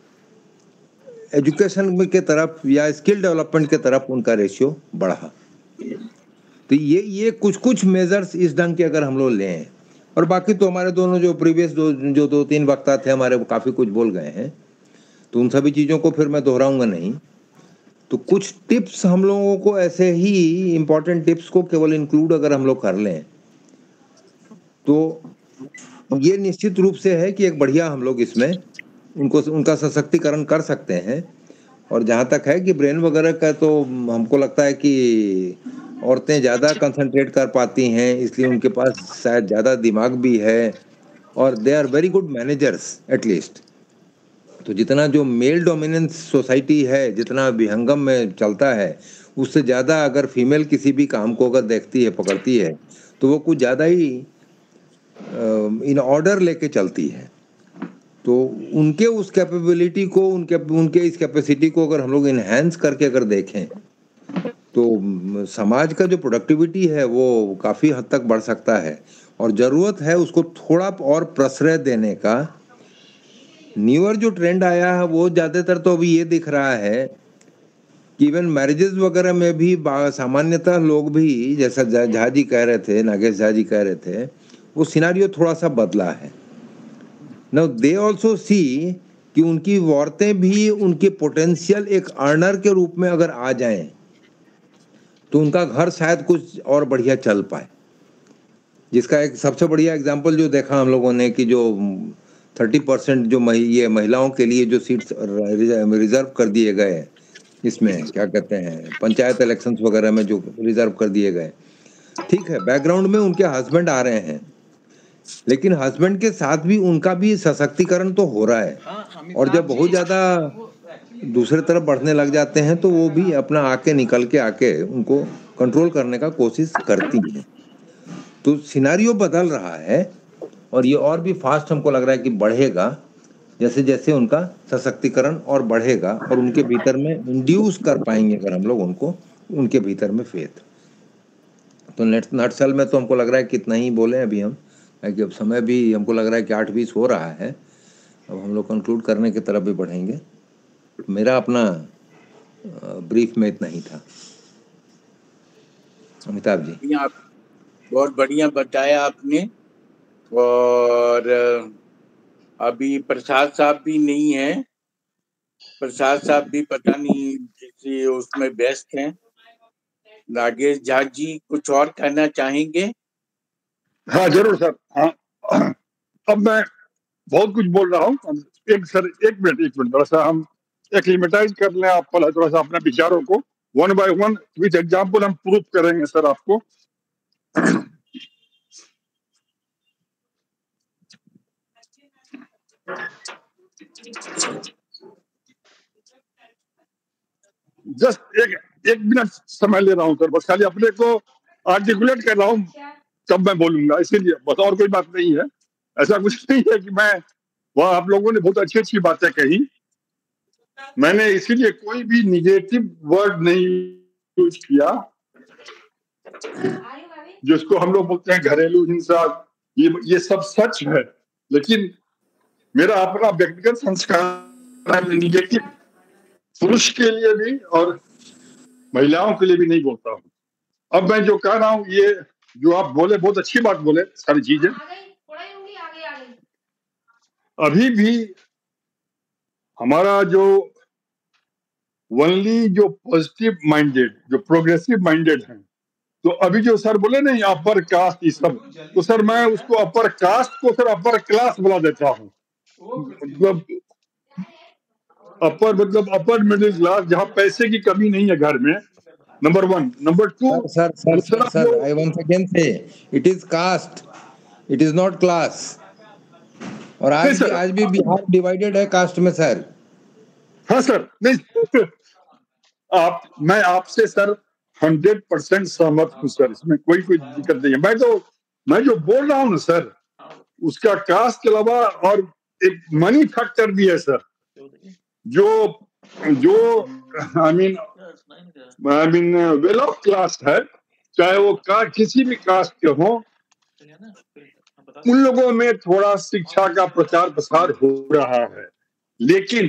Speaker 6: एजुकेशन के तरफ या स्किल डेवलपमेंट के तरफ उनका रेशियो बढ़ा। तो ये कुछ मेजर्स इस ढंग के अगर हम लोग लें, और बाकी तो हमारे दोनों जो प्रीवियस जो 2-3 वक्ता थे हमारे, वो काफ़ी कुछ बोल गए हैं, तो उन सभी चीज़ों को फिर मैं दोहराऊंगा नहीं। तो कुछ टिप्स हम लोगों को, ऐसे ही इम्पोर्टेंट टिप्स को केवल इंक्लूड अगर हम लोग कर लें तो ये निश्चित रूप से है कि एक बढ़िया हम लोग इसमें उनका सशक्तिकरण कर सकते हैं। और जहाँ तक है कि ब्रेन वगैरह का, तो हमको लगता है कि औरतें ज़्यादा कंसंट्रेट कर पाती हैं, इसलिए उनके पास शायद ज़्यादा दिमाग भी है और they are very good managers at least. तो जितना जो मेल डोमिनेंस सोसाइटी है, जितना विहंगम में चलता है, उससे ज़्यादा अगर फीमेल किसी भी काम को अगर देखती है, पकड़ती है, तो वो कुछ ज़्यादा ही इन ऑर्डर लेके चलती है। तो उनके उस कैपेबिलिटी को, उनके इस कैपेसिटी को अगर हम लोग इन्हेंस करके अगर देखें तो समाज का जो प्रोडक्टिविटी है वो काफ़ी हद तक बढ़ सकता है। और ज़रूरत है उसको थोड़ा और प्रश्रय देने का। न्यूअर जो ट्रेंड आया है वो ज़्यादातर तो अभी ये दिख रहा है कि इवन मैरिजेस वगैरह में भी सामान्यतः लोग भी, जैसा झा जी कह रहे थे, नागेश झा जी कह रहे थे, वो सिनारियो थोड़ा सा बदला है। नाउ दे ऑल्सो सी कि उनकी औरतें भी उनके पोटेंशियल एक अर्नर के रूप में अगर आ जाएं तो उनका घर शायद कुछ और बढ़िया चल पाए। जिसका एक सबसे बढ़िया एग्जांपल जो देखा हम लोगों ने कि जो 30% जो ये महिलाओं के लिए जो सीट्स रिजर्व कर दिए गए, इसमें क्या कहते हैं, पंचायत इलेक्शंस वगैरह में जो रिजर्व कर दिए गए, ठीक है, बैकग्राउंड में उनके हस्बैंड आ रहे हैं, लेकिन हस्बैंड के साथ भी उनका भी सशक्तिकरण तो हो रहा है। और जब बहुत ज़्यादा दूसरे तरफ बढ़ने लग जाते हैं तो वो भी अपना आके निकल के आके उनको कंट्रोल करने का कोशिश करती हैं। तो सिनारियो बदल रहा है और ये और भी फास्ट हमको लग रहा है कि बढ़ेगा, जैसे जैसे उनका सशक्तिकरण और बढ़ेगा और उनके भीतर में इंड्यूस कर पाएंगे अगर हम लोग उनको, उनके भीतर में फेथ। तो नटशल में तो हमको लग रहा है कितना ही बोले अभी हम, कि अब समय भी हमको लग रहा है कि 8:20 हो रहा है। अब हम लोग कंक्लूड करने की तरफ भी बढ़ेंगे। मेरा अपना ब्रीफ में इतना ही था। अमिताभ जी,
Speaker 1: आप बहुत बढ़िया बताया आपने। और अभी प्रसाद साहब भी नहीं है, प्रसाद साहब भी पता नहीं किसी उसमें व्यस्त हैं। नागेश झा जी कुछ और कहना चाहेंगे?
Speaker 3: हाँ जरूर सर। हाँ, अब मैं बहुत कुछ बोल रहा हूँ। एक मिनट थोड़ा सा हम एक्लिमेटाइज कर लें आप थोड़ा सा अपने विचारों को। One by one with example हम प्रूफ करेंगे सर आपको। जस्ट एक मिनट समय ले रहा हूँ सर, बस खाली अपने को आर्टिकुलेट कर रहा हूँ, तब मैं बोलूंगा, इसीलिए बस, और कोई बात नहीं है। ऐसा कुछ नहीं है कि मैं, वह आप लोगों ने बहुत अच्छी अच्छी बातें कही, मैंने इसीलिए कोई भी निगेटिव वर्ड नहीं यूज किया, जिसको हम लोग बोलते हैं घरेलू हिंसा, ये सब सच है, लेकिन मेरा अपना व्यक्तिगत संस्कार निगेटिव पुरुष के लिए भी और महिलाओं के लिए भी नहीं बोलता हूँ। अब मैं जो कह रहा हूँ, ये जो आप बोले बहुत अच्छी बात बोले, सारी चीजें अभी भी हमारा जो ओनली जो पॉजिटिव माइंडेड, जो प्रोग्रेसिव माइंडेड हैं, तो अभी जो सर बोले नहीं अपर कास्ट ये सब, तो सर मैं उसको अपर कास्ट को सर अपर क्लास बना देता हूँ। मतलब अपर मतलब अपर मिडिल क्लास, जहाँ पैसे की कमी नहीं है घर में, number 1। Number 2
Speaker 6: sir I once again say it is caste, it is not class. और आज भी बिहार डिवाइडेड है कास्ट में सर।
Speaker 3: हाँ सर, नहीं मैं आपसे सर 100% सहमत हूँ सर, इसमें कोई दिक्कत नहीं है। मैं जो बोल रहा हूँ ना सर, उसका कास्ट के अलावा और एक मनी फैक्टर भी है सर, जो I mean well off class है, चाहे वो किसी भी कास्ट के हो, उन लोगों में थोड़ा शिक्षा का प्रचार प्रसार हो रहा है। लेकिन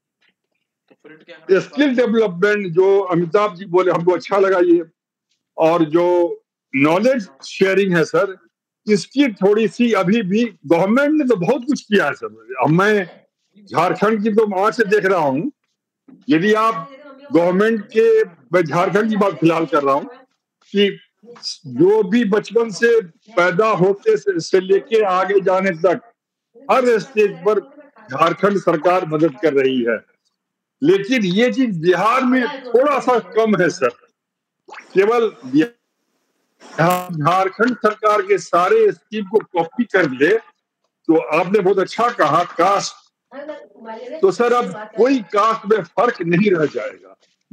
Speaker 3: स्किल डेवलपमेंट जो अमिताभ जी बोले, हमको अच्छा लगा ये, और जो नॉलेज शेयरिंग है सर, इसकी थोड़ी सी अभी भी गवर्नमेंट ने तो बहुत कुछ किया है सर। अब मैं झारखंड की तो वहां से देख रहा हूँ, यदि आप गवर्नमेंट के, मैं झारखंड की बात फिलहाल कर रहा हूँ, कि जो भी बचपन से पैदा होते से लेके आगे जाने तक हर स्टेज पर झारखंड सरकार मदद कर रही है। लेकिन ये चीज बिहार में थोड़ा सा कम है सर। केवल झारखंड सरकार के सारे स्कीम को कॉपी कर ले, तो आपने बहुत अच्छा कहा कास्ट, तो सर अब कोई कास्ट में फर्क नहीं रह जाएगा।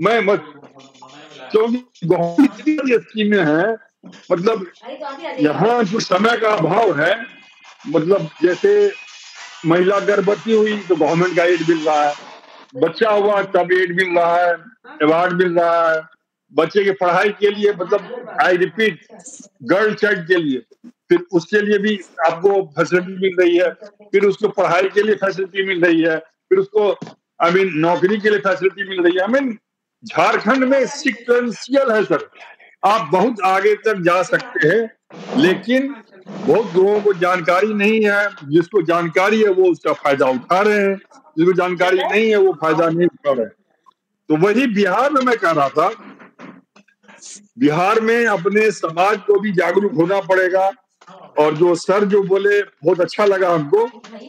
Speaker 3: क्योंकि बहुत सी स्कीमें हैं, मतलब यहाँ जो समय का अभाव है, मतलब जैसे महिला गर्भवती हुई तो गवर्नमेंट का एड मिल रहा है, बच्चा हुआ तब एड मिल रहा है, अवार्ड मिल रहा है, बच्चे की पढ़ाई के लिए, मतलब आई रिपीट गर्ल चाइल्ड के लिए, फिर उसके लिए भी आपको फैसिलिटी मिल रही है, फिर उसको पढ़ाई के लिए फैसिलिटी मिल रही है, फिर उसको नौकरी के लिए फैसिलिटी मिल रही है। झारखंड में सिक्वेंशियल है सर, आप बहुत आगे तक जा सकते हैं, लेकिन बहुत लोगों को जानकारी नहीं है। जिसको जानकारी है वो उसका फायदा उठा रहे हैं, जिसको जानकारी नहीं है वो फायदा नहीं उठा रहे हैं। तो वही बिहार में मैं कह रहा था, बिहार में अपने समाज को भी जागरूक होना पड़ेगा। और जो सर जो बोले बहुत अच्छा लगा हमको,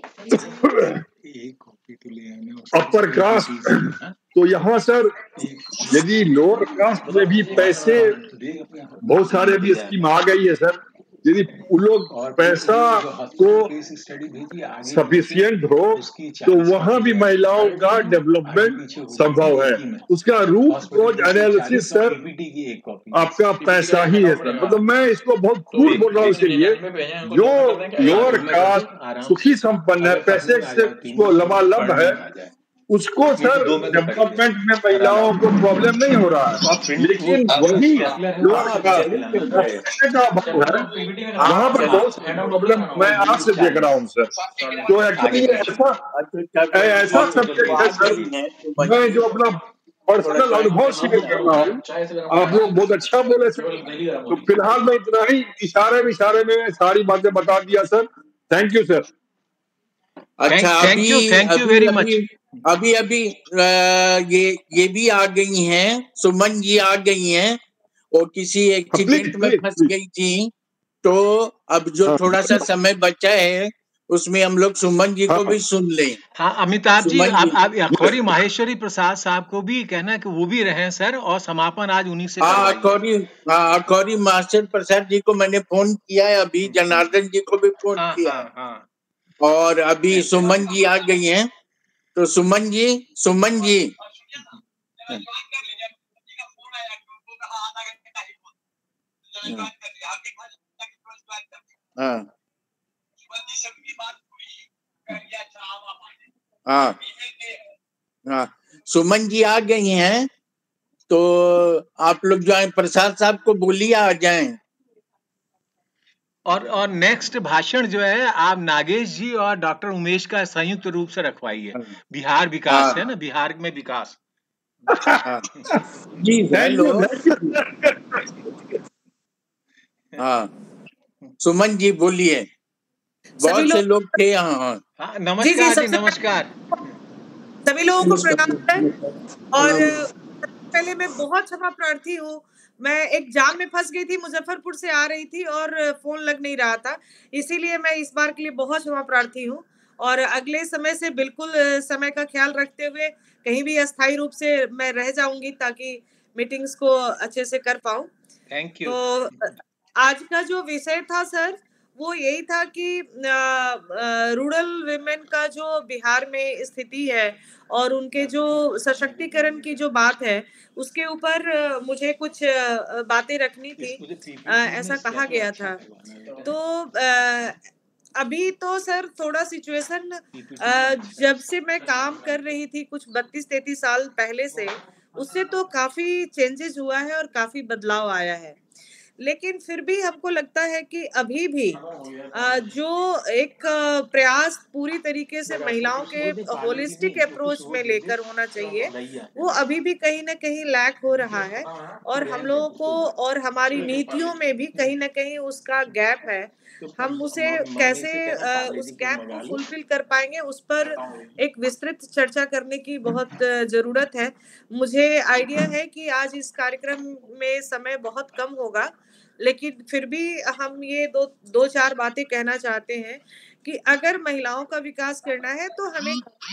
Speaker 3: अपर कास्ट, तो यहाँ सर यदि लोअर कास्ट में भी पैसे, बहुत सारे भी स्कीम आ गई है सर, यदि उन लोग पैसा को सफिशिएंट हो तो वहां भी महिलाओं का डेवलपमेंट संभव है। उसका रूट कॉज एनालिसिस सर आपका पैसा ही है सर। मतलब मैं इसको बहुत खूब बोल रहा हूँ, इसलिए जो लोअर कास्ट सुखी संपन्न है, पैसे से उसको लबालब है, उसको सर डेवलपमेंट में महिलाओं को प्रॉब्लम नहीं हो रहा है। लेकिन वही लोअर कास्ट का भाव है, वहां पर बहुत प्रॉब्लम मैं आज से देख रहा हूँ सर। तो एक्चुअली ऐसा सब्जेक्ट है सर, मैं जो अपना पर्सनल अनुभव शेयर कर रहा हूँ, आप लोग बहुत अच्छा बोले सर। तो फिलहाल मैं इतना ही इशारे में सारी बातें बता दिया सर। Thank you sir.
Speaker 1: अच्छा,
Speaker 2: थैंक यू वेरी मच।
Speaker 1: अभी ये भी आ गई हैं, सुमन जी आ गई हैं, और किसी एक्सीडेंट में फंस गई थी, तो अब जो थोड़ा सा समय बचा है उसमें हम लोग सुमन जी को भी सुन लें।
Speaker 2: हाँ अमिताभ जी, आप अखौरी माहेश्वरी प्रसाद साहब को भी कहना है कि वो भी रहे सर, और समापन आज उन्हीं से
Speaker 1: अखौरी मास्टर प्रसाद जी को मैंने फोन किया है, अभी जनार्दन जी को भी फोन किया है, और अभी सुमन जी आ गई हैं। तो सुमन जी हाँ हाँ हाँ, सुमन जी आ गई हैं, तो आप लोग जो है प्रसाद साहब को बोलिए आ जाएं।
Speaker 2: और नेक्स्ट भाषण जो है आप नागेश जी और डॉक्टर उमेश का संयुक्त रूप से रखवाइए। बिहार विकास है ना, बिहार में विकास।
Speaker 1: जी हेलो। हाँ सुमन जी बोलिए, बहुत से लोग थे यहाँ।
Speaker 2: नमस्कार जी, नमस्कार।
Speaker 7: सभी लोगों को प्रणाम है। और पहले मैं बहुत क्षमा प्रार्थी हूँ, मैं एक जाम में फंस गई थी, मुजफ्फरपुर से आ रही थी और फोन लग नहीं रहा था, इसीलिए मैं इस बार के लिए बहुत क्षमा प्रार्थी हूँ। और अगले समय से बिल्कुल समय का ख्याल रखते हुए कहीं भी अस्थायी रूप से मैं रह जाऊंगी ताकि मीटिंग्स को अच्छे से कर पाऊं।
Speaker 2: Thank you.
Speaker 7: तो आज का जो विषय था सर, वो यही था कि रूरल विमेन का जो बिहार में स्थिति है और उनके जो सशक्तिकरण की जो बात है, उसके ऊपर मुझे कुछ बातें रखनी थी, ऐसा कहा गया था। तो अभी तो सर थोड़ा सिचुएशन, जब से मैं काम कर रही थी कुछ 32-33 साल पहले से, उससे तो काफी चेंजेस हुआ है और काफी बदलाव आया है। लेकिन फिर भी हमको लगता है कि अभी भी जो एक प्रयास पूरी तरीके से महिलाओं के होलिस्टिक अप्रोच में लेकर होना चाहिए, वो अभी भी कहीं ना कहीं लैक हो रहा है। और हम लोगों को और हमारी नीतियों में भी कहीं ना कहीं उसका गैप है। हम उसे कैसे उस गैप को फुलफिल कर पाएंगे, उस पर एक विस्तृत चर्चा करने की बहुत जरूरत है। मुझे आइडिया है कि आज इस कार्यक्रम में समय बहुत कम होगा, लेकिन फिर भी हम ये दो चार बातें कहना चाहते हैं कि अगर महिलाओं का विकास करना है तो हमें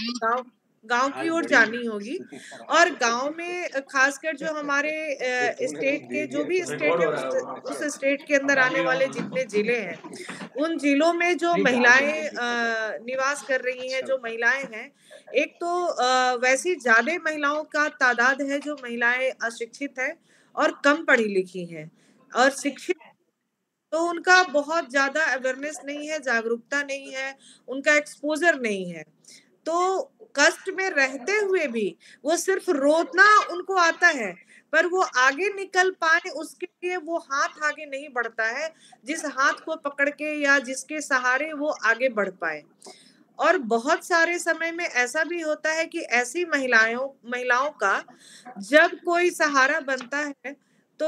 Speaker 7: गांव की ओर जानी होगी। और गांव में खासकर जो हमारे स्टेट के जो भी स्टेट है, उस स्टेट के अंदर आने वाले जितने जिले हैं, उन जिलों में जो महिलाएं निवास कर रही हैं, जो महिलाएं हैं, एक तो वैसी ज्यादा महिलाओं का तादाद है जो महिलाएं अशिक्षित हैं और कम पढ़ी लिखी हैं, और शिक्षित तो उनका बहुत ज्यादा अवेयरनेस नहीं है, जागरूकता नहीं है, उनका एक्सपोजर नहीं है। तो कष्ट में रहते हुए भी वो सिर्फ रोना उनको आता है, पर वो आगे निकल पाए उसके लिए वो हाथ आगे नहीं बढ़ता है, जिस हाथ को पकड़ के या जिसके सहारे वो आगे बढ़ पाए। और बहुत सारे समय में ऐसा भी होता है कि ऐसी महिलाओं का जब कोई सहारा बनता है तो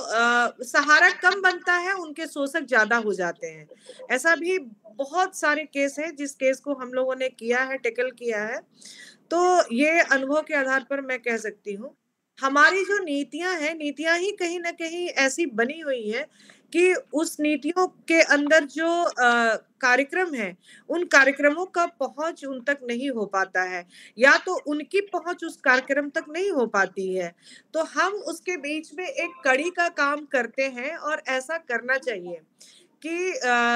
Speaker 7: सहारा कम बनता है, उनके शोषक ज्यादा हो जाते हैं। ऐसा भी बहुत सारे केस हैं जिस केस को हम लोगों ने किया है, टेकल किया है। तो ये अनुभव के आधार पर मैं कह सकती हूँ, हमारी जो नीतियां हैं, नीतियां ही कहीं ना कहीं ऐसी बनी हुई है कि उस नीतियों के अंदर जो कार्यक्रम है, उन कार्यक्रमों का पहुंच उन तक नहीं हो पाता है, या तो उनकी पहुंच उस कार्यक्रम तक नहीं हो पाती है। तो हम उसके बीच में एक कड़ी का काम करते हैं, और ऐसा करना चाहिए कि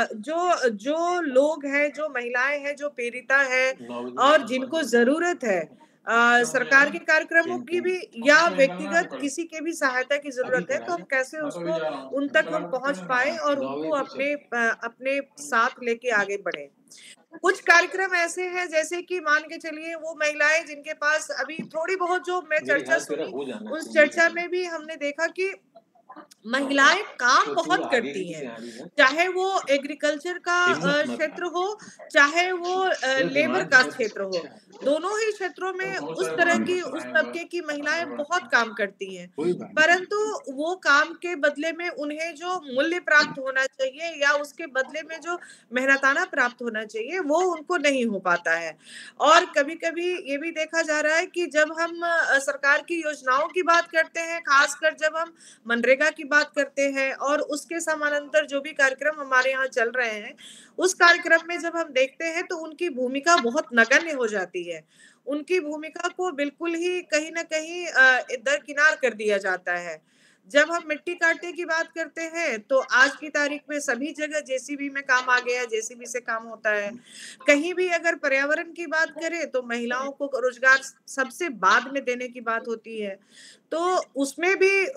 Speaker 7: जो लोग हैं, जो महिलाएं हैं, जो पीड़िता है और जिनको जरूरत है सरकार के कार्यक्रमों की भी या व्यक्तिगत किसी के भी सहायता की जरूरत है, तो हम कैसे उसको उन तक हम पहुंच पाए और उनको अपने साथ लेके आगे बढ़े। कुछ कार्यक्रम ऐसे हैं जैसे कि मान के चलिए, वो महिलाएं जिनके पास अभी थोड़ी बहुत, जो मैं चर्चा सुनी, उस चर्चा में भी हमने देखा कि महिलाएं काम बहुत करती हैं, चाहे वो एग्रीकल्चर का क्षेत्र हो, चाहे वो लेबर का क्षेत्र हो, दोनों ही क्षेत्रों में उस तरह की, उस तबके की महिलाएं बहुत काम करती हैं। परंतु वो काम के बदले में उन्हें जो मूल्य प्राप्त होना चाहिए या उसके बदले में जो मेहनताना प्राप्त होना चाहिए, वो उनको नहीं हो पाता है। और कभी कभी ये भी देखा जा रहा है कि जब हम सरकार की योजनाओं की बात करते हैं, खासकर जब हम मनरेगा की बात करते हैं और उसके समानांतर जो भी कार्यक्रम हमारे यहाँ चल रहे हैं, उस कार्यक्रम में जब हम देखते हैं तो उनकी भूमिका बहुत नगण्य हो जाती है। उनकी भूमिका को बिल्कुल ही कहीं ना कहीं दरकिनार कर दिया जाता है। जब हम मिट्टी काटने की बात करते हैं तो आज की तारीख में सभी जगह जेसीबी में काम आ गया है, जेसीबी से काम होता है। कहीं भी अगर पर्यावरण की बात करें तो महिलाओं को रोजगार सबसे बाद में देने की बात होती है। तो उसमें भी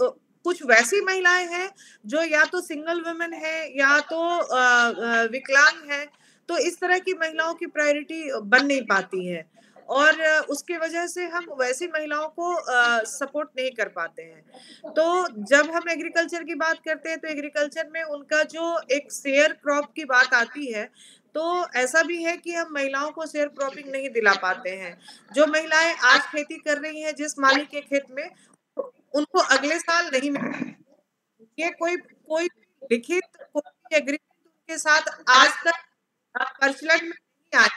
Speaker 7: कुछ वैसी महिलाएं हैं जो या तो सिंगल वुमेन है या तो विकलांग है, तो इस तरह की महिलाओं की प्रायोरिटी बन नहीं पाती है और उसके वजह से हम वैसी महिलाओं को सपोर्ट नहीं कर पाते हैं। तो जब हम एग्रीकल्चर की बात करते हैं तो एग्रीकल्चर में उनका जो एक शेयर क्रॉप की बात आती है, तो ऐसा भी है कि हम महिलाओं को शेयर क्रॉपिंग नहीं दिला पाते हैं। जो महिलाएं आज खेती कर रही हैं जिस मालिक के खेत में, उनको अगले साल नहीं मिलेगा। ये कोई कोई लिखित कोई एग्रीमेंट उनके साथ आज तक प्रचलन में नहीं आया,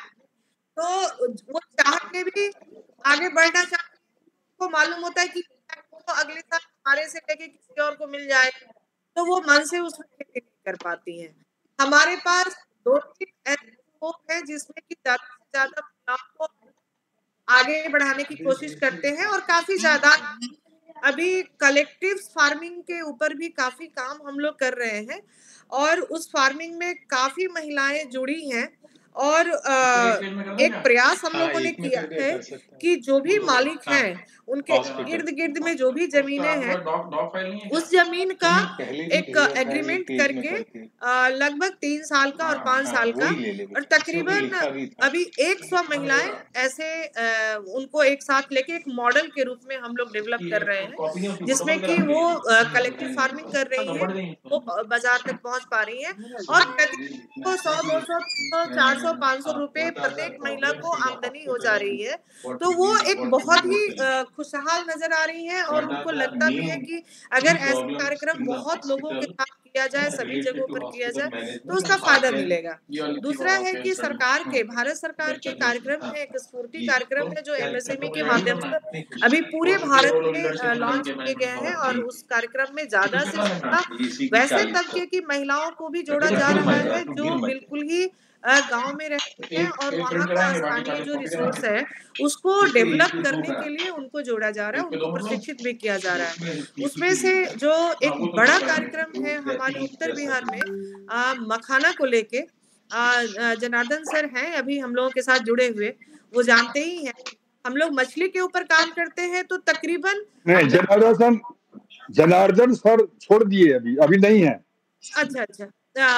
Speaker 7: तो वो चाह के भी आगे बढ़ना चाहते हैं। को मालूम होता है कि तो अगले साल हमारे से लेके किसी और को मिल जाएगा, तो वो मन से उसमें खेती नहीं कर पाती हैं। हमारे पास 2-3 ऐसे स्कोप है जिसमें कि ज्यादा से ज्यादा महिलाओं को आगे बढ़ाने की कोशिश करते हैं और काफी ज्यादा अभी कलेक्टिव फार्मिंग के ऊपर भी काफी काम हम लोग कर रहे हैं और उस फार्मिंग में काफी महिलाएं जुड़ी हैं और एक प्रयास हम लोगों ने किया है कि जो भी मालिक हैं उनके इर्द गिर्द में जो भी जमीनें हैं उस जमीन का एक एग्रीमेंट करके लगभग 3 साल का और 5 साल का और तकरीबन अभी 100 महिलाएं ऐसे उनको एक साथ लेके एक मॉडल के रूप में हम लोग डेवलप कर रहे हैं, जिसमें कि वो कलेक्टिव फार्मिंग कर रही है, वो बाजार तक पहुंच पा रही है और प्रतिदिन को 100, 200, 400, 500 रुपए प्रत्येक महिला को आमदनी हो जा रही है। तो वो एक बहुत ही खुशहाल नजर आ रही है और उनको लगता भी है कि अगर ऐसे कार्यक्रम बहुत लोगों के साथ किया जाए, सभी जगहों पर किया जाए, तो उसका फायदा मिलेगा। दूसरा है कि सरकार के, भारत सरकार के कार्यक्रम है, एक स्फूर्ति कार्यक्रम है जो एमएसएमई के माध्यम से अभी पूरे भारत में लॉन्च किए गए हैं और उस कार्यक्रम में ज्यादा से ज्यादा वैसे तबके की महिलाओं को भी जोड़ा जा रहा है जो बिल्कुल ही गांव में रहते हैं और वहाँ का स्थानीय जो रिसोर्स है उसको डेवलप करने के लिए उनको जोड़ा जा रहा है, उनको प्रशिक्षित भी किया जा रहा है। उसमें से जो एक बड़ा कार्यक्रम है हमारे उत्तर बिहार में मखाना को लेके, जनार्दन सर हैं अभी हम लोगों के साथ जुड़े हुए, वो जानते ही हैं हम लोग मछली के ऊपर काम करते हैं, तो तकरीबन
Speaker 3: नहीं, जनार्दन सर छोड़ दिए, अभी नहीं है।
Speaker 7: अच्छा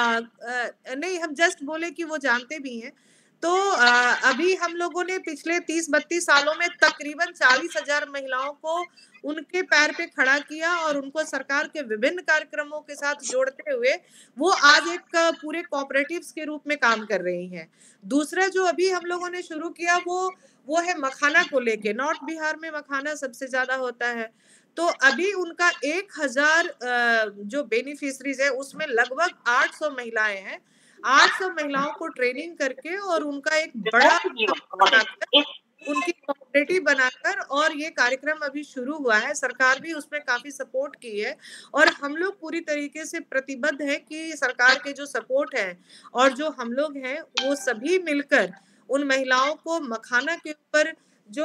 Speaker 7: नहीं, हम जस्ट बोले कि वो जानते भी हैं। तो अभी हम लोगों ने पिछले 30-32 सालों में तकरीबन 40,000 महिलाओं को उनके पैर पे खड़ा किया और उनको सरकार के विभिन्न कार्यक्रमों के साथ जोड़ते हुए वो आज एक पूरे कोऑपरेटिव्स के रूप में काम कर रही हैं। दूसरा जो अभी हम लोगों ने शुरू किया वो है मखाना को लेके। नॉर्थ बिहार में मखाना सबसे ज्यादा होता है, तो अभी उनका 1000 जो बेनिफिशरीज है उसमें लगभग 800 महिलाएं हैं। 800 महिलाओं को ट्रेनिंग करके और उनका एक बड़ा बनाकर, उनकी कोऑपरेटिव बनाकर, और ये कार्यक्रम अभी शुरू हुआ है। सरकार भी उसमें काफी सपोर्ट की है और हम लोग पूरी तरीके से प्रतिबद्ध है कि सरकार के जो सपोर्ट है और जो हम लोग हैं वो सभी मिलकर उन महिलाओं को मखाना के ऊपर जो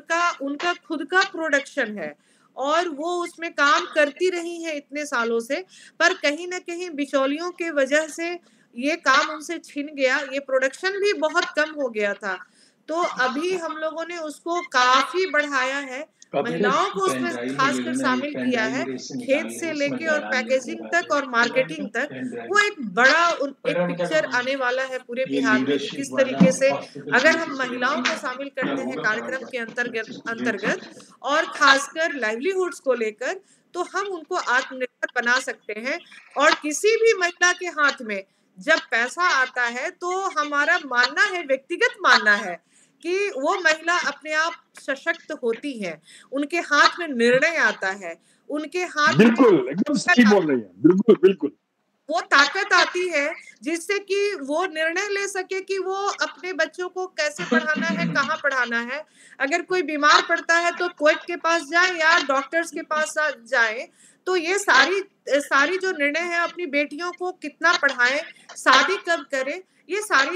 Speaker 7: उनका खुद का प्रोडक्शन है और वो उसमें काम करती रही है इतने सालों से, पर कहीं ना कहीं बिचौलियों के वजह से ये काम उनसे छिन गया, ये प्रोडक्शन भी बहुत कम हो गया था। तो अभी हम लोगों ने उसको काफी बढ़ाया है, महिलाओं को उसमें खासकर शामिल किया है, खेत से लेके और पैकेजिंग तक और मार्केटिंग तक। वो एक बड़ा एक पिक्चर आने वाला है पूरे बिहार में, किस तरीके से अगर हम महिलाओं को शामिल करते हैं कार्यक्रम के अंतर्गत और खासकर लाइवलीहुड्स को लेकर, तो हम उनको आत्मनिर्भर बना सकते हैं। और किसी भी महिला के हाथ में जब पैसा आता है तो हमारा मानना है, व्यक्तिगत मानना है कि वो महिला अपने आप सशक्त होती है, उनके हाथ में निर्णय आता है, उनके हाथ
Speaker 3: बिल्कुल एकदम सही बोल रही है, बिल्कुल बिल्कुल
Speaker 7: वो ताकत आती है जिससे कि वो निर्णय ले सके कि वो अपने बच्चों को कैसे पढ़ाना है, कहाँ पढ़ाना है। अगर कोई बीमार पड़ता है तो क्वेट के पास जाए या डॉक्टर्स के पास जाए। तो ये सारी जो निर्णय है, अपनी बेटियों को कितना पढ़ाएं, शादी कब करें, ये सारी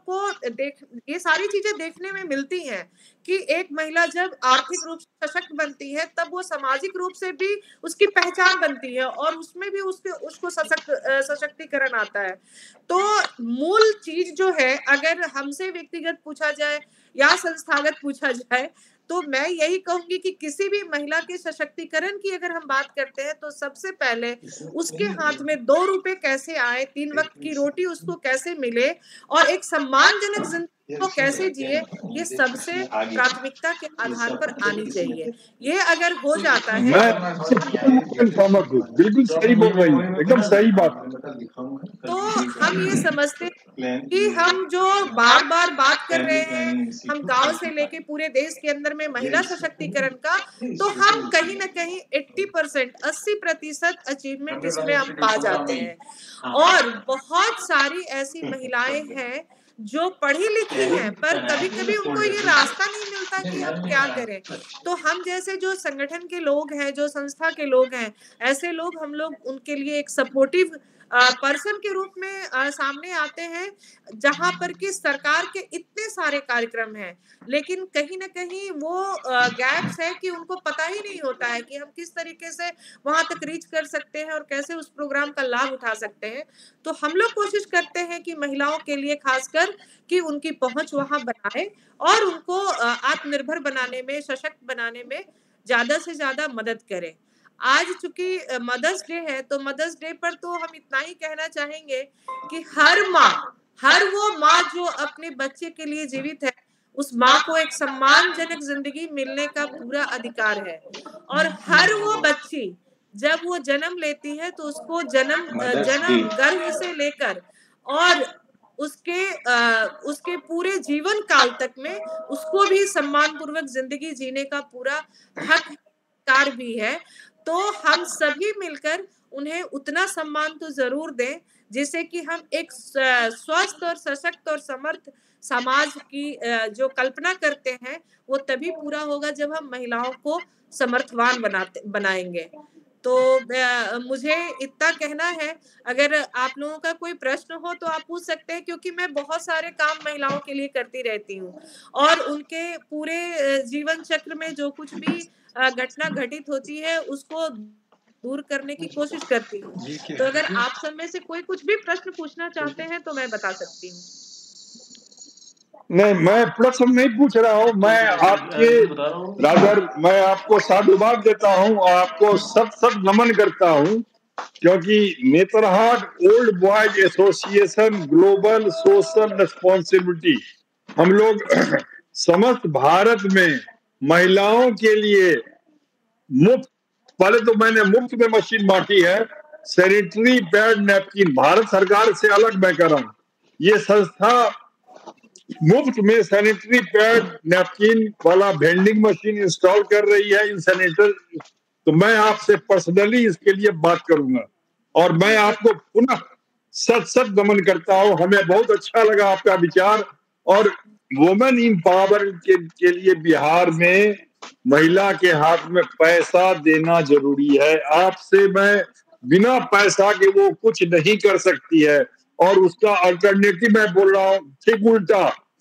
Speaker 7: चीजें देखने में मिलती हैं कि एक महिला जब आर्थिक रूप से सशक्त बनती है तब वो सामाजिक रूप से भी उसकी पहचान बनती है और उसमें भी उसको सशक्तिकरण आता है। तो मूल चीज जो है, अगर हमसे व्यक्तिगत पूछा जाए या संस्थागत पूछा जाए, तो मैं यही कहूंगी कि किसी भी महिला के सशक्तिकरण की अगर हम बात करते हैं तो सबसे पहले उसके हाथ में 2 रुपए कैसे आए, 3 वक्त की रोटी उसको कैसे मिले और एक सम्मानजनक जिंदगी को कैसे जिए, ये सबसे प्राथमिकता के आधार पर आनी चाहिए। ये अगर हो जाता है
Speaker 3: मैं सहमत हूँ, बिल्कुल सही बोल रही हूँ, एकदम सही बात है।
Speaker 7: तो हम ये समझते कि हम जो बार बार बात कर रहे हैं, हम गांव से लेके पूरे देश के अंदर में महिला सशक्तिकरण का, तो हम कहीं ना कहीं 80% अचीवमेंट इसमें हम पा जाते हैं। और बहुत सारी ऐसी महिलाएं हैं जो पढ़ी लिखी हैं, पर कभी कभी उनको ये रास्ता नहीं मिलता कि हम क्या करें। तो हम जैसे जो संगठन के लोग हैं, जो संस्था के लोग हैं, ऐसे लोग हम लोग उनके लिए एक सपोर्टिव पर्सन के रूप में सामने आते हैं, जहां पर कि सरकार के इतने सारे कार्यक्रम हैं, लेकिन कहीं ना कहीं वो गैप्स है कि उनको पता ही नहीं होता है कि हम किस तरीके से वहां तक रीच कर सकते हैं और कैसे उस प्रोग्राम का लाभ उठा सकते हैं। तो हम लोग कोशिश करते हैं कि महिलाओं के लिए खासकर कि उनकी पहुंच वहां बनाए और उनको आत्मनिर्भर बनाने में, सशक्त बनाने में ज्यादा से ज्यादा मदद करें। आज चूंकि मदर्स डे है, तो मदर्स डे पर तो हम इतना ही कहना चाहेंगे कि हर वो माँ जो अपने बच्चे के लिए जीवित है, उस माँ को एक सम्मानजनक जिंदगी मिलने का पूरा अधिकार है। और हर वो बच्ची जब वो जन्म लेती है तो उसको जन्म गर्भ से लेकर और उसके पूरे जीवन काल तक में उसको भी सम्मान पूर्वक जिंदगी जीने का पूरा हक भी है। तो हम सभी मिलकर उन्हें उतना सम्मान तो जरूर दें, जिससे कि हम एक स्वस्थ और सशक्त और समर्थ समाज की जो कल्पना करते हैं वो तभी पूरा होगा जब हम महिलाओं को समर्थवान बनाएंगे। तो मुझे इतना कहना है। अगर आप लोगों का कोई प्रश्न हो तो आप पूछ सकते हैं, क्योंकि मैं बहुत सारे काम महिलाओं के लिए करती रहती हूँ और उनके पूरे जीवन चक्र में जो कुछ भी घटना घटित होती है उसको दूर करने की कोशिश करती हूँ। तो अगर आप सब में से कोई कुछ भी प्रश्न पूछना चाहते हैं तो मैं बता सकती हूँ।
Speaker 3: नहीं, मैं प्रश्न नहीं पूछ रहा हूँ, मैं आपके राजर, मैं आपको साधुवाद देता हूँ और आपको सत नमन करता हूँ, क्योंकि Netarhat old boys association global social responsibility, हम लोग समस्त भारत में महिलाओं के लिए मुफ्त, पहले तो मैंने मुफ्त में मशीन बांटी है, सैनिटरी पैड नैपकिन, भारत सरकार से अलग मैं कर रहा हूँ। ये संस्था मुफ्त में सैनिटरी पैड नैपकिन वाला वेंडिंग मशीन इंस्टॉल कर रही है इन सैनिटर। तो मैं आपसे पर्सनली इसके लिए बात करूंगा और मैं आपको पुनः सत नमन करता हूं। हमें बहुत अच्छा लगा आपका विचार। और वुमेन एम्पावरमेंट के लिए बिहार में महिला के हाथ में पैसा देना जरूरी है। आपसे मैं बिना पैसा के वो कुछ नहीं कर सकती है, और उसका अल्टरनेटिव मैं बोल रहा हूँ ठीक उल्टा।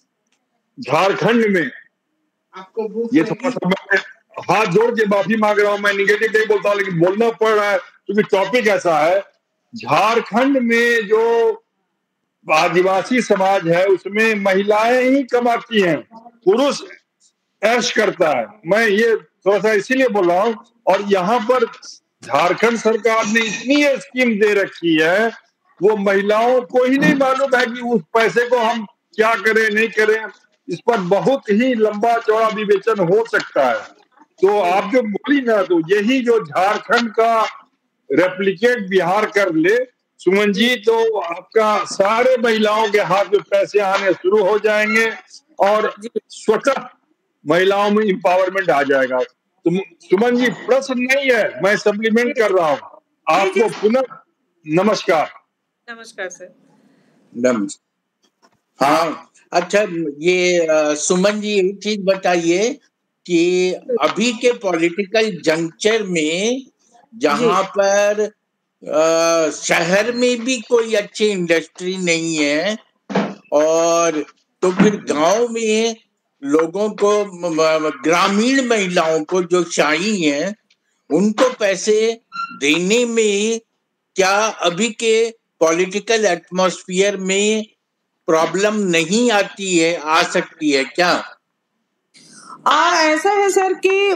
Speaker 3: झारखंड में आपको ये थोड़ा सा मैं हाथ जोड़ के माफी मांग रहा हूँ, मैं निगेटिव नहीं बोलता, लेकिन बोलना पड़ रहा है क्योंकि टॉपिक ऐसा है। झारखंड में जो आदिवासी समाज है उसमें महिलाएं ही कमाती हैं, पुरुष ऐश करता है। मैं ये थोड़ा सा इसीलिए बोल रहा हूँ। और यहाँ पर झारखंड सरकार ने इतनी स्कीम दे रखी है, वो महिलाओं को ही नहीं मालूम है कि उस पैसे को हम क्या करें नहीं करें। इस पर बहुत ही लंबा चौड़ा विवेचन हो सकता है। तो आप जो बोली ना, तो यही जो झारखंड का रेप्लिकेट बिहार कर ले सुमन जी, तो आपका सारे महिलाओं के हाथ में पैसे आने शुरू हो जाएंगे और स्वतः महिलाओं में एम्पावरमेंट आ जाएगा। तो सुमन जी प्रश्न नहीं है, मैं सप्लीमेंट कर रहा हूँ। आपको पुनः नमस्कार।
Speaker 7: नमस्कार सर।
Speaker 1: नमस्कार। हाँ, अच्छा, ये सुमन जी एक चीज बताइए कि अभी के पॉलिटिकल जंक्चर में जहां पर शहर में भी कोई अच्छी इंडस्ट्री नहीं है, और तो फिर गांव में लोगों को, ग्रामीण महिलाओं को जो शाही हैं, उनको पैसे देने में क्या अभी के पॉलिटिकल एटमॉस्फेयर में प्रॉब्लम नहीं आती है, आ सकती है क्या?
Speaker 7: ऐसा है सर कि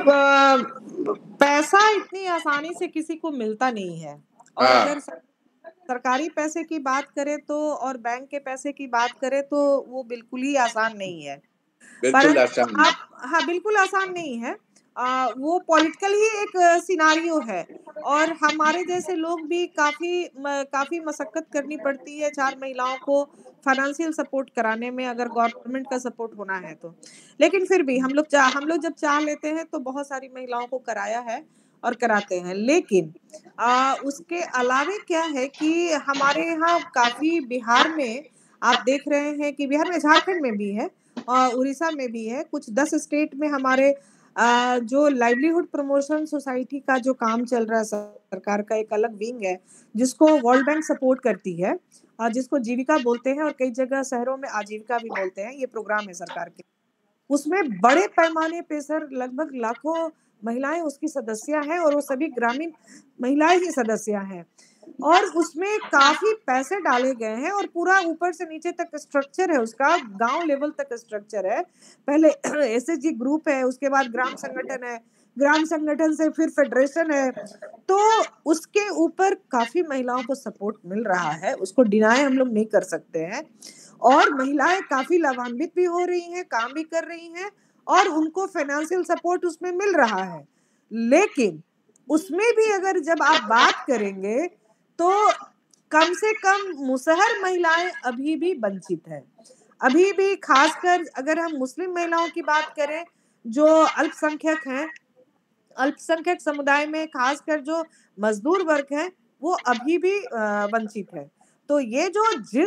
Speaker 7: पैसा इतनी आसानी से किसी को मिलता नहीं है, और
Speaker 1: हाँ
Speaker 7: अगर सरकारी पैसे की बात करें तो और बैंक के पैसे की बात करें तो वो बिल्कुल ही आसान नहीं है।
Speaker 1: बिल्कुल
Speaker 7: परंतु
Speaker 1: आसान नहीं।
Speaker 7: हाँ, बिल्कुल आसान नहीं है। वो पॉलिटिकल ही एक सिनारियो है, और हमारे जैसे लोग भी काफी मशक्कत करनी पड़ती है 4 महिलाओं को फाइनेंशियल सपोर्ट कराने में, अगर गवर्नमेंट का सपोर्ट होना है तो। लेकिन फिर भी हम लोग जब चाह लेते हैं तो बहुत सारी महिलाओं को कराया है और कराते हैं। लेकिन उसके अलावे क्या है कि हमारे यहाँ काफी बिहार में आप देख रहे हैं कि बिहार में, झारखंड में भी है, उड़ीसा में भी है, कुछ 10 स्टेट में हमारे जो लाइवलीहुड प्रमोशन सोसाइटी का जो काम चल रहा है, सरकार का एक अलग विंग है जिसको वर्ल्ड बैंक सपोर्ट करती है, जिसको जीविका बोलते हैं और कई जगह शहरों में आजीविका भी बोलते हैं। ये प्रोग्राम है सरकार के, उसमें बड़े पैमाने पे सर लगभग लाखों महिलाएं उसकी सदस्य हैं, और वो सभी ग्रामीण महिलाएं ही सदस्य हैं, और उसमें काफी पैसे डाले गए हैं, और पूरा ऊपर से नीचे तक स्ट्रक्चर है उसका, गांव लेवल तक स्ट्रक्चर है। पहले एसएचजी ग्रुप है, उसके बाद ग्राम संगठन है, ग्राम संगठन से फिर फेडरेशन है, तो उसके ऊपर काफी महिलाओं को सपोर्ट मिल रहा है, उसको डिनाई हम लोग नहीं कर सकते हैं। और महिलाएं काफी लाभान्वित भी हो रही हैं, काम भी कर रही हैं, और उनको फाइनेंशियल सपोर्ट उसमें मिल रहा है। लेकिन उसमें भी अगर जब आप बात करेंगे तो कम से कम मुसहर महिलाएं अभी भी वंचित हैं। अभी भी खासकर अगर हम मुस्लिम महिलाओं की बात करें जो अल्पसंख्यक हैं, अल्पसंख्यक समुदाय में खासकर जो मजदूर वर्ग है, वो अभी भी वंचित है। तो ये जो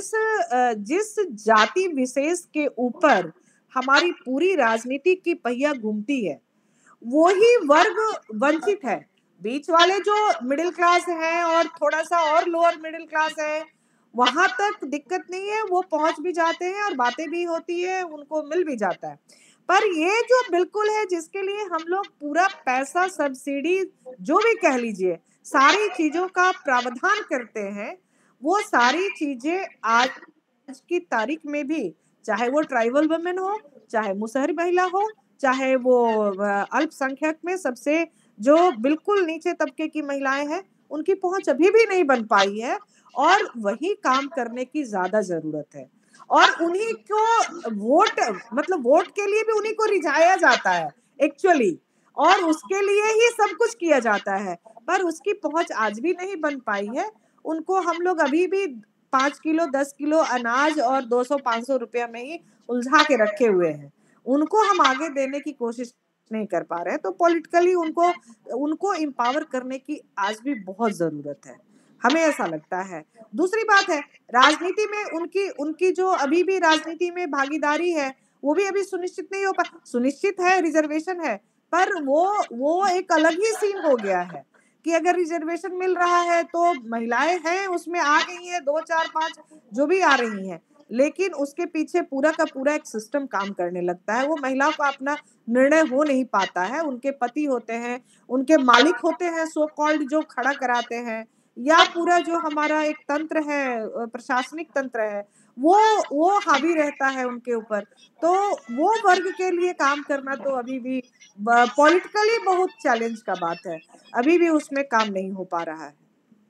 Speaker 7: जिस जाति विशेष के ऊपर हमारी पूरी राजनीति की पहिया घूमती है, वो ही वर्ग वंचित है। बीच वाले जो मिडिल क्लास हैं और थोड़ा सा और लोअर मिडिल क्लास है, वहां तक दिक्कत नहीं है, वो पहुंच भी जाते हैं और बातें भी होती है, उनको मिल भी जाता है। पर ये जो बिल्कुल है जिसके लिए हम लोग पूरा पैसा, सब्सिडी, जो भी कह लीजिए, सारी चीजों का प्रावधान करते हैं, वो सारी चीजें आज की तारीख में भी, चाहे वो ट्राइबल वुमेन हो, चाहे मुसहर महिला हो, चाहे वो अल्पसंख्यक में सबसे जो बिल्कुल नीचे तबके की महिलाएं हैं, उनकी पहुंच अभी भी नहीं बन पाई है, और वही काम करने की ज्यादा जरूरत है। और उन्हीं को वोट के लिए भी उन्हीं को रिझाया जाता है एक्चुअली, और उसके लिए ही सब कुछ किया जाता है, पर उसकी पहुंच आज भी नहीं बन पाई है। उनको हम लोग अभी भी 5 किलो 10 किलो अनाज और 200-500 रुपया में ही उलझा के रखे हुए हैं। उनको हम आगे देने की कोशिश नहीं कर पा रहे हैं, तो पॉलिटिकली उनको एम्पावर करने की आज भी बहुत जरूरत है, हमें ऐसा लगता है। दूसरी बात है, राजनीति में उनकी जो अभी भी राजनीति में भागीदारी है, वो भी अभी सुनिश्चित नहीं हो पा, सुनिश्चित है, रिजर्वेशन है, पर वो एक अलग ही सीन हो गया है कि अगर रिजर्वेशन मिल रहा है तो महिलाएं हैं उसमें आ गई हैं, 2 4 5 जो भी आ रही हैं, लेकिन उसके पीछे पूरा का पूरा एक सिस्टम काम करने लगता है। वो महिलाओं का अपना निर्णय हो नहीं पाता है, उनके पति होते हैं, उनके मालिक होते हैं सो कॉल्ड, जो खड़ा कराते हैं, या पूरा जो हमारा एक तंत्र है, प्रशासनिक तंत्र है, वो हावी रहता है उनके ऊपर। तो वो वर्ग के लिए काम करना तो अभी भी पॉलिटिकली बहुत चैलेंज का बात है, अभी भी उसमें काम नहीं हो पा रहा है।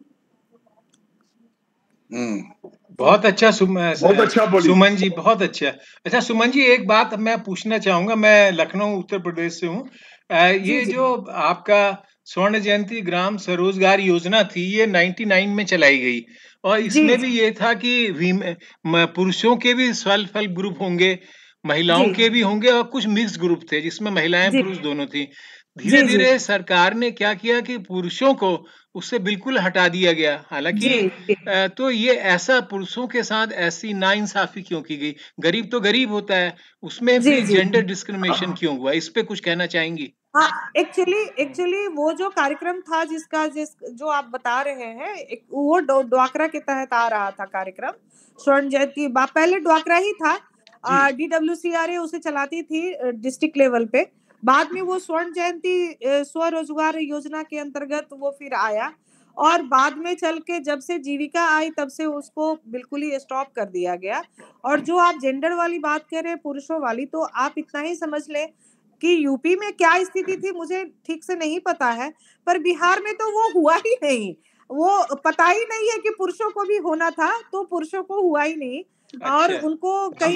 Speaker 2: बहुत अच्छा
Speaker 3: बहुत अच्छा बोली
Speaker 2: सुमन जी, बहुत अच्छा। अच्छा सुमन जी, एक बात मैं पूछना चाहूंगा, मैं लखनऊ उत्तर प्रदेश से हूँ। ये जो आपका स्वर्ण जयंती ग्राम स्वरोजगार योजना थी, ये 99 में चलाई गई, और इसमें भी ये था कि पुरुषों के भी सेल्फ हेल्प ग्रुप होंगे, महिलाओं के भी होंगे, और कुछ मिक्स ग्रुप थे जिसमें महिलाएं पुरुष दोनों थी। धीरे धीरे सरकार ने क्या किया कि पुरुषों को उससे बिल्कुल हटा दिया गया। हालांकि तो ये ऐसा पुरुषों के साथ ऐसी नाइंसाफी क्यों की गई? गरीब तो गरीब होता है, उसमें भी जेंडर डिस्क्रिमिनेशन क्यों हुआ? इस पे कुछ कहना चाहेंगी?
Speaker 7: हाँ, एक्चुअली वो जो कार्यक्रम था जो आप बता रहे हैं, वो ड्वाकरा के तहत आ रहा था कार्यक्रम। स्वर्ण जयंती पहले ड्वाकरा ही था, DWCRA उसे चलाती थी डिस्ट्रिक्ट लेवल पे। बाद में वो स्वर्ण जयंती स्वरोजगार योजना के अंतर्गत वो फिर आया, और बाद में चल के जब से जीविका आई तब से उसको बिल्कुल ही स्टॉप कर दिया गया। और जो आप जेंडर वाली बात कर रहे हैं, पुरुषों वाली, तो आप इतना ही समझ लें कि यूपी में क्या स्थिति थी मुझे ठीक से नहीं पता है, पर बिहार में तो वो हुआ ही नहीं। वो पता ही नहीं है कि पुरुषों को भी होना था, तो पुरुषों को हुआ ही नहीं। और
Speaker 2: अच्छा
Speaker 7: उनको कहीं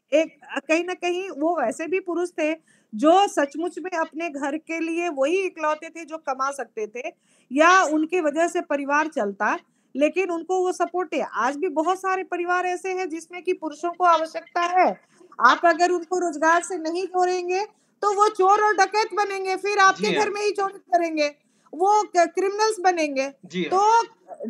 Speaker 7: ना कहीं वो वैसे भी पुरुष थे जो सचमुच में अपने घर के लिए वही इकलौते थे जो कमा सकते थे, या उनकी वजह से परिवार चलता, लेकिन उनको वो सपोर्ट है। आज भी बहुत सारे परिवार ऐसे हैं जिसमें कि पुरुषों को आवश्यकता है। आप अगर उनको रोजगार से नहीं जोड़ेंगे तो वो चोर और डकैत बनेंगे, फिर आपके
Speaker 2: जी
Speaker 7: घर
Speaker 2: हाँ,
Speaker 7: में ही चोरी करेंगे, वो क्रिमिनल्स बनेंगे।
Speaker 2: जी
Speaker 7: तो
Speaker 2: हाँ,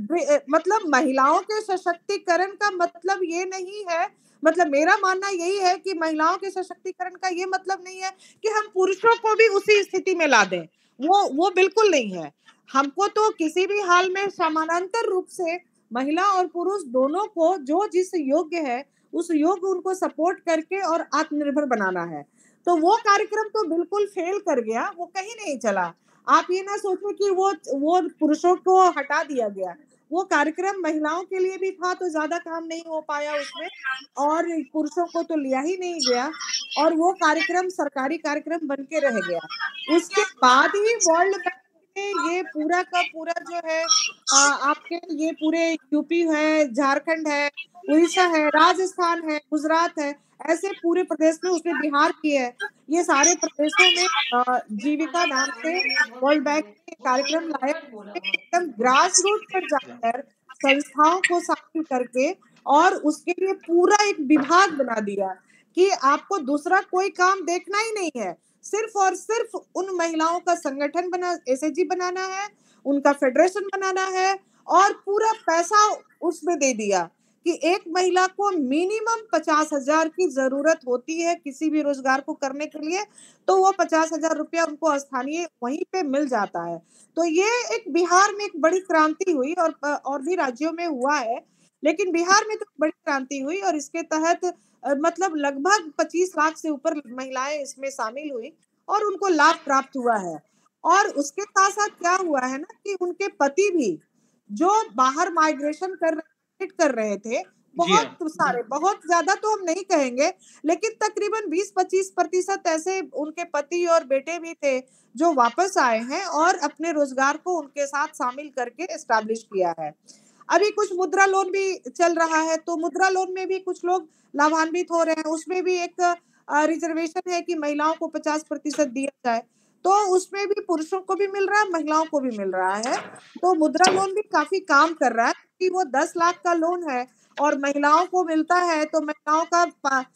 Speaker 7: मतलब महिलाओं के सशक्तिकरण का मतलब ये नहीं है, मतलब मेरा मानना यही है कि महिलाओं के सशक्तिकरण का ये मतलब नहीं है कि हम पुरुषों को भी उसी स्थिति में ला दें। वो बिल्कुल नहीं है। हमको तो किसी भी हाल में समानांतर रूप से महिला और पुरुष दोनों को जो जिस योग्य है उस योग्य उनको सपोर्ट करके और आत्मनिर्भर बनाना है। तो वो कार्यक्रम तो बिल्कुल फेल कर गया, वो कहीं नहीं चला। आप ये ना सोचो कि वो पुरुषों को हटा दिया गया। वो कार्यक्रम महिलाओं के लिए भी था तो ज्यादा काम नहीं हो पाया उसमें, और पुरुषों को तो लिया ही नहीं गया, और वो कार्यक्रम सरकारी कार्यक्रम बन के रह गया। उसके बाद ही वर्ल्ड बैंक ने ये पूरा का पूरा जो है आपके ये पूरे यूपी है, झारखंड है, उड़ीसा है, राजस्थान है, गुजरात है, ऐसे पूरे प्रदेश में, उसमें बिहार भी है, ये सारे प्रदेशों में जीविका नाम से वर्ल्ड बैंक ने कार्यक्रम लाया, एकदम ग्रास रूट पर जाकर संस्थाओं को शामिल करके, और उसके लिए पूरा एक विभाग बना दिया कि आपको दूसरा कोई काम देखना ही नहीं है, सिर्फ और सिर्फ उन महिलाओं का संगठन बना, एसएचजी बनाना है, उनका फेडरेशन बनाना है, और पूरा पैसा उसमें दे दिया कि एक महिला को मिनिमम 50,000 की जरूरत होती है किसी भी रोजगार को करने के लिए, तो वो 50,000 रुपया उनको स्थानीय वहीं पे मिल जाता है। तो ये एक बिहार में एक बड़ी क्रांति हुई, और भी राज्यों में हुआ है, लेकिन बिहार में तो बड़ी क्रांति हुई, और इसके तहत मतलब लगभग 25 लाख से ऊपर महिलाएं इसमें शामिल हुई और उनको लाभ प्राप्त हुआ है। और उसके साथ साथ क्या हुआ है ना कि उनके पति भी जो बाहर माइग्रेशन कर रहे थे,
Speaker 2: जी हाँ,
Speaker 7: बहुत सारे, बहुत ज्यादा तो हम नहीं कहेंगे, लेकिन तकरीबन 20-25% ऐसे उनके पति और बेटे भी थे जो वापस आए हैं और अपने रोजगार को उनके साथ शामिल करके एस्टैब्लिश किया है। अभी कुछ मुद्रा लोन भी चल रहा है, तो मुद्रा लोन में भी कुछ लोग लाभान्वित हो रहे हैं। उसमें भी एक रिजर्वेशन है कि महिलाओं को 50% दिया जाए, तो उसमें भी पुरुषों को भी मिल रहा है, महिलाओं को भी मिल रहा है। तो मुद्रा लोन भी काफी काम कर रहा है कि वो 10 लाख का लोन है और महिलाओं को मिलता है, तो महिलाओं का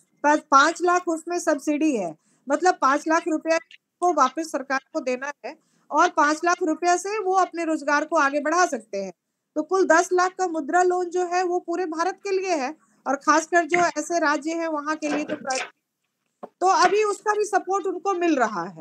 Speaker 7: 5 लाख उसमें सब्सिडी है, मतलब 5 लाख रुपया को वापस सरकार को देना है, और 5 लाख रुपया से वो अपने रोजगार को आगे बढ़ा सकते हैं। तो कुल 10 लाख का मुद्रा लोन जो है वो पूरे भारत के लिए है, और खासकर जो ऐसे राज्य है वहां के लिए तो अभी उसका भी सपोर्ट उनको मिल रहा है।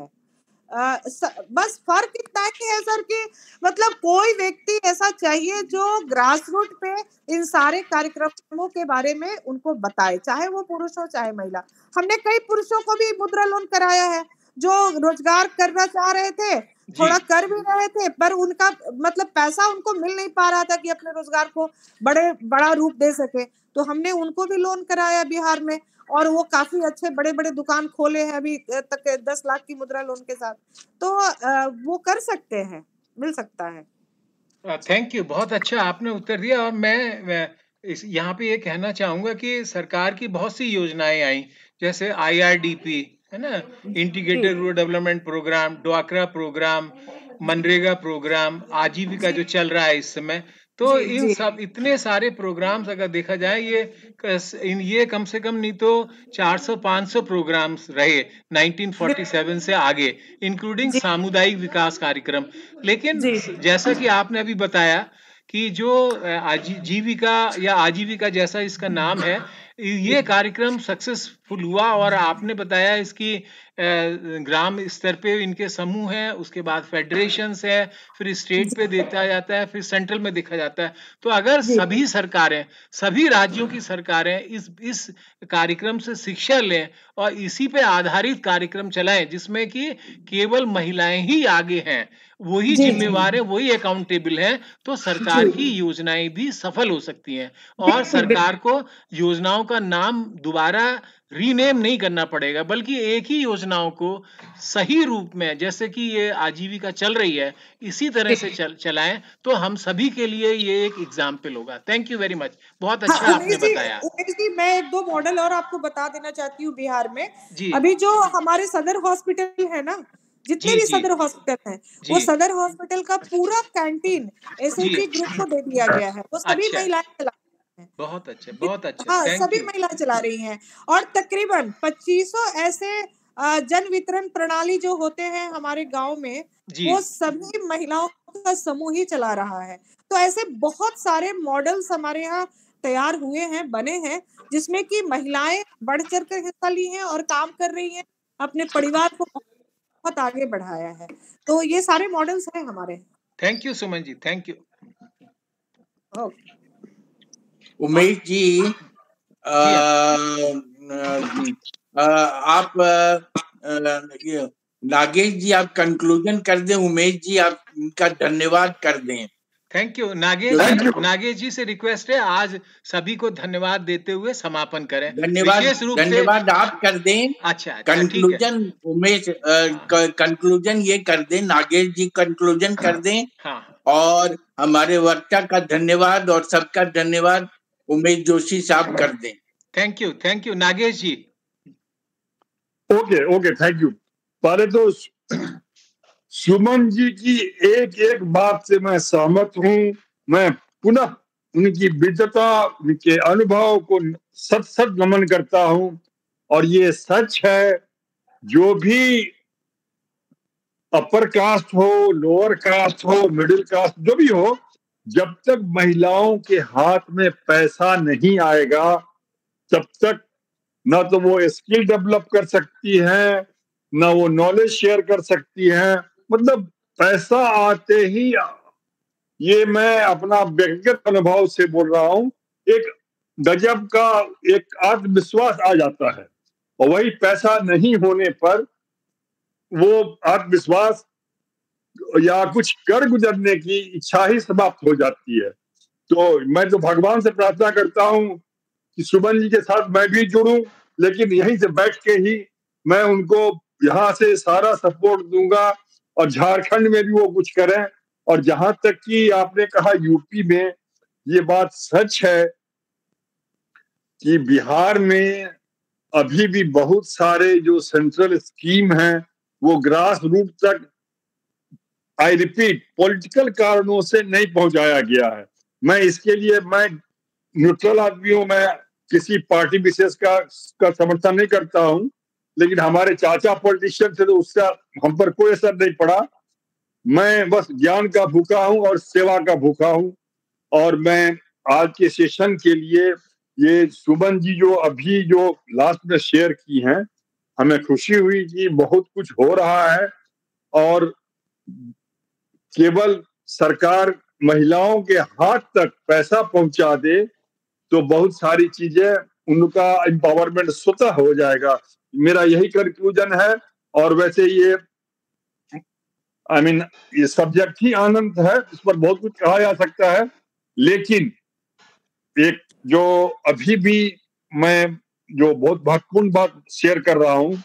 Speaker 7: बस फर्क इतना ही है सर कि मतलब कोई व्यक्ति ऐसा चाहिए जो ग्रास रूट पे इन सारे कार्यक्रमों के बारे में उनको बताए, चाहे वो पुरुष हो चाहे महिला। हमने कई पुरुषों को भी मुद्रा लोन कराया है जो रोजगार करना चाह रहे थे, थोड़ा कर भी रहे थे, पर उनका मतलब पैसा उनको मिल नहीं पा रहा था कि अपने रोजगार को बड़ा रूप दे सके, तो हमने उनको भी लोन कराया बिहार में, और वो काफी अच्छे बड़े बड़े दुकान खोले हैं अभी तक 10 लाख की मुद्रा लोन के साथ। तो वो कर सकते हैं, मिल सकता है।
Speaker 2: थैंक यू, बहुत अच्छा आपने उत्तर दिया। और मैं यहाँ पे ये कहना चाहूंगा कि सरकार की बहुत सी योजनाएं आई, जैसे IRDP है ना, इंटीग्रेटेड रूरल डेवलपमेंट प्रोग्राम, ड्वाक्रा प्रोग्राम, मनरेगा प्रोग्राम, आजीविका जो चल रहा है इस समय। तो इन सब इतने सारे प्रोग्राम्स अगर देखा जाए, ये कम से कम नहीं तो 400-500 प्रोग्राम्स रहे 1947 से आगे, इंक्लूडिंग सामुदायिक विकास कार्यक्रम। लेकिन जैसा कि आपने अभी बताया कि जो आजीविका या आजीविका जैसा इसका नाम है, ये कार्यक्रम सक्सेसफुल हुआ, और आपने बताया इसकी ग्राम स्तर पे इनके समूह हैं, उसके बाद फेडरेशंस है, फिर स्टेट पे देखा जाता है, फिर सेंट्रल में देखा जाता है। तो अगर सभी सरकारें, सभी राज्यों की सरकारें इस कार्यक्रम से शिक्षा लें और इसी पे आधारित कार्यक्रम चलाएं, जिसमें कि केवल महिलाएं ही आगे हैं वही
Speaker 7: जी,
Speaker 2: जिम्मेवार है, वही अकाउंटेबल है, तो सरकार की योजनाएं भी सफल हो सकती हैं। और सरकार को योजनाओं का नाम दोबारा रीनेम नहीं करना पड़ेगा, बल्कि एक ही योजनाओं को सही रूप में, जैसे कि ये आजीविका चल रही है, इसी तरह से चलाएं, तो हम सभी के लिए ये एक एग्जाम्पल होगा। थैंक यू वेरी मच, बहुत अच्छा आपने बताया।
Speaker 7: उमेश जी, मैं एक दो मॉडल और आपको बता देना चाहती हूँ बिहार में।
Speaker 2: जी।
Speaker 7: अभी जो हमारे सदर हॉस्पिटल है ना, जितने भी सदर हॉस्पिटल हैं, वो सदर हॉस्पिटल का पूरा कैंटीन एसएचजी ग्रुप को दे दिया गया है। वो सभी महिलाएं चला रही हैं।
Speaker 2: बहुत अच्छे, बहुत अच्छे।
Speaker 7: हाँ, सभी महिलाएं चला रही हैं। और तकरीबन 2500 ऐसे जन वितरण प्रणाली जो होते हैं हमारे गांव में, वो सभी महिलाओं का समूह ही चला रहा है। तो ऐसे बहुत सारे मॉडल्स हमारे यहाँ तैयार हुए हैं, बने हैं, जिसमें कि महिलाएं बढ़ चढ़ कर हिस्सा ली हैं और काम कर रही हैं, अपने परिवार को बहुत आगे बढ़ाया है। तो ये सारे मॉडल्स हैं हमारे।
Speaker 2: Thank you Suman ji, thank you.
Speaker 1: Umesh ji, आप नागेश जी आप कंक्लूजन कर दें, उमेश जी आप इनका धन्यवाद कर दें।
Speaker 2: थैंक यू नागेश जी से रिक्वेस्ट है, आज सभी को धन्यवाद देते हुए समापन करें। विशेष रूप से
Speaker 1: धन्यवाद आप कर दें।
Speaker 2: अच्छा,
Speaker 1: कंक्लूजन उमेश कंक्लूजन ये कर दें, नागेश जी कंक्लूजन कर दें।
Speaker 2: हाँ।
Speaker 1: और हमारे वक्ता का धन्यवाद और सबका धन्यवाद उमेश जोशी साहब कर दें।
Speaker 2: Thank you Nagesh ji.
Speaker 3: Okay thank you. पहले तो सुमन जी की एक एक बात से मैं सहमत हूँ। मैं पुनः उनकी विद्वता, उनके अनुभव को सत नमन करता हूँ। और ये सच है, जो भी अपर कास्ट हो, लोअर कास्ट हो, मिडिल कास्ट, जो भी हो, जब तक महिलाओं के हाथ में पैसा नहीं आएगा, तब तक ना तो वो स्किल डेवलप कर सकती है, ना वो नॉलेज शेयर कर सकती है। मतलब पैसा आते ही, ये मैं अपना व्यक्तिगत अनुभव से बोल रहा हूँ, एक गजब का एक आत्मविश्वास आ जाता है। और वही पैसा नहीं होने पर वो आत्मविश्वास या कुछ कर गुजरने की इच्छा ही समाप्त हो जाती है। तो मैं तो भगवान से प्रार्थना करता हूँ कि सुमन जी के साथ मैं भी जुड़ूं, लेकिन यहीं से बैठ के ही मैं उनको यहाँ से सारा सपोर्ट दूंगा, और झारखंड में भी वो कुछ करें। और जहां तक कि आपने कहा यूपी में, ये बात सच है कि बिहार में अभी भी बहुत सारे जो सेंट्रल स्कीम हैं, वो ग्रास रूट तक, आई रिपीट, पॉलिटिकल कारणों से नहीं पहुंचाया गया है। मैं इसके लिए, मैं न्यूट्रल आदमी हूं, मैं किसी पार्टी विशेष का समर्थन नहीं करता हूं, लेकिन हमारे चाचा पॉलिटिशियन थे, तो उसका हम पर कोई असर नहीं पड़ा। मैं बस ज्ञान का भूखा हूं और सेवा का भूखा हूं। और मैं आज के सेशन के लिए ये सुमन जी जो अभी जो लास्ट में शेयर की हैं, हमें खुशी हुई कि बहुत कुछ हो रहा है। और केवल सरकार महिलाओं के हाथ तक पैसा पहुंचा दे तो बहुत सारी चीजें, उनका एम्पावरमेंट स्वतः हो जाएगा। मेरा यही कंक्लूजन है। और वैसे ये ये सब्जेक्ट ही आनंद है, इस पर बहुत कुछ कहा जा सकता है, लेकिन एक जो अभी भी मैं जो बहुत महत्वपूर्ण बात शेयर कर रहा हूं,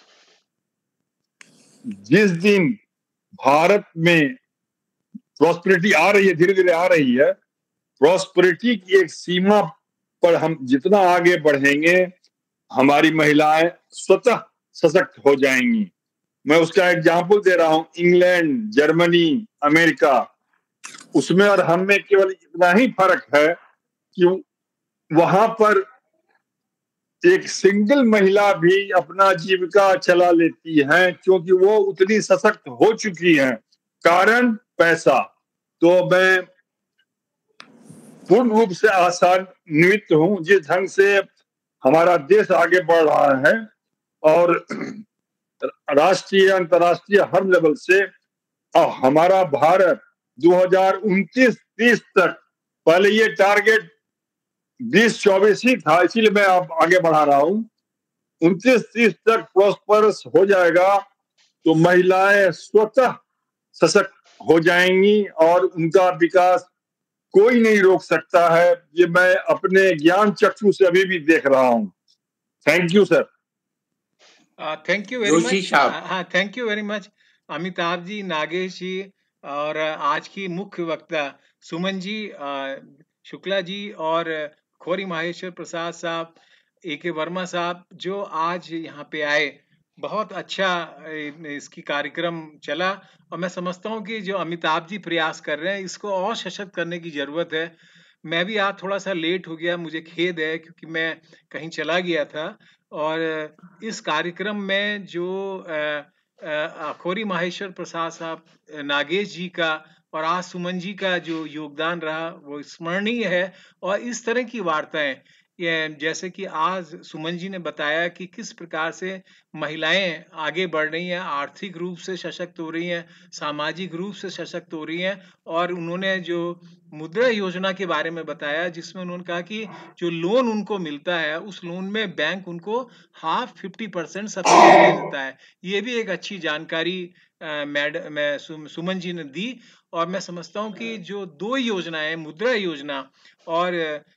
Speaker 3: जिस दिन भारत में प्रॉस्पेरिटी आ रही है, धीरे धीरे आ रही है, प्रॉस्पेरिटी की एक सीमा पर हम जितना आगे बढ़ेंगे, हमारी महिलाएं स्वतः सशक्त हो जाएंगी। मैं उसका एग्जाम्पल दे रहा हूं, इंग्लैंड, जर्मनी, अमेरिका, उसमें और हम में केवल इतना ही फर्क है कि वहां पर एक सिंगल महिला भी अपना जीविका चला लेती है, क्योंकि वो उतनी सशक्त हो चुकी है। कारण पैसा। तो मैं पूर्ण रूप से आशान्वित हूं जिस ढंग से हमारा देश आगे बढ़ रहा है, और राष्ट्रीय अंतर्राष्ट्रीय हर लेवल से। हमारा भारत 2029-30 तक, पहले ये टारगेट 2024 ही था, इसीलिए मैं अब आगे बढ़ा रहा हूं, 29-30 तक प्रॉस्परस हो जाएगा, तो महिलाएं स्वतः सशक्त हो जाएंगी और उनका विकास कोई नहीं रोक सकता है। ये मैं अपने ज्ञान चक्षु से अभी भी देख रहा हूँ। Thank you sir.
Speaker 2: Thank you very
Speaker 1: Joshi
Speaker 2: much.
Speaker 1: साहब,
Speaker 2: हाँ, thank you very much Amitabh ji, Nagesh ji और आज की मुख्य वक्ता सुमन जी, शुक्ला जी और खोरी माहेश्वर प्रसाद साहब, AK वर्मा साहब जो आज यहाँ पे आए। बहुत अच्छा इसकी कार्यक्रम चला और मैं समझता हूँ कि जो अमिताभ जी प्रयास कर रहे हैं इसको और सशक्त करने की जरूरत है। मैं भी आज थोड़ा सा लेट हो गया, मुझे खेद है क्योंकि मैं कहीं चला गया था। और इस कार्यक्रम में जो खोरी माहेश्वर प्रसाद साहब, नागेश जी का और आज सुमन जी का जो योगदान रहा वो स्मरणीय है। और इस तरह की वार्ताएं, जैसे कि आज सुमन जी ने बताया कि किस प्रकार से महिलाएं आगे बढ़ रही हैं, आर्थिक रूप से सशक्त हो रही हैं, सामाजिक रूप से सशक्त हो रही हैं। और उन्होंने जो मुद्रा योजना के बारे में बताया जिसमें उन्होंने कहा कि जो लोन उनको मिलता है उस लोन में बैंक उनको 50% सब्सिडी दे देता है। ये भी एक अच्छी जानकारी सुमन जी ने दी। और मैं समझता हूँ कि जो दो योजनाएं, मुद्रा योजना और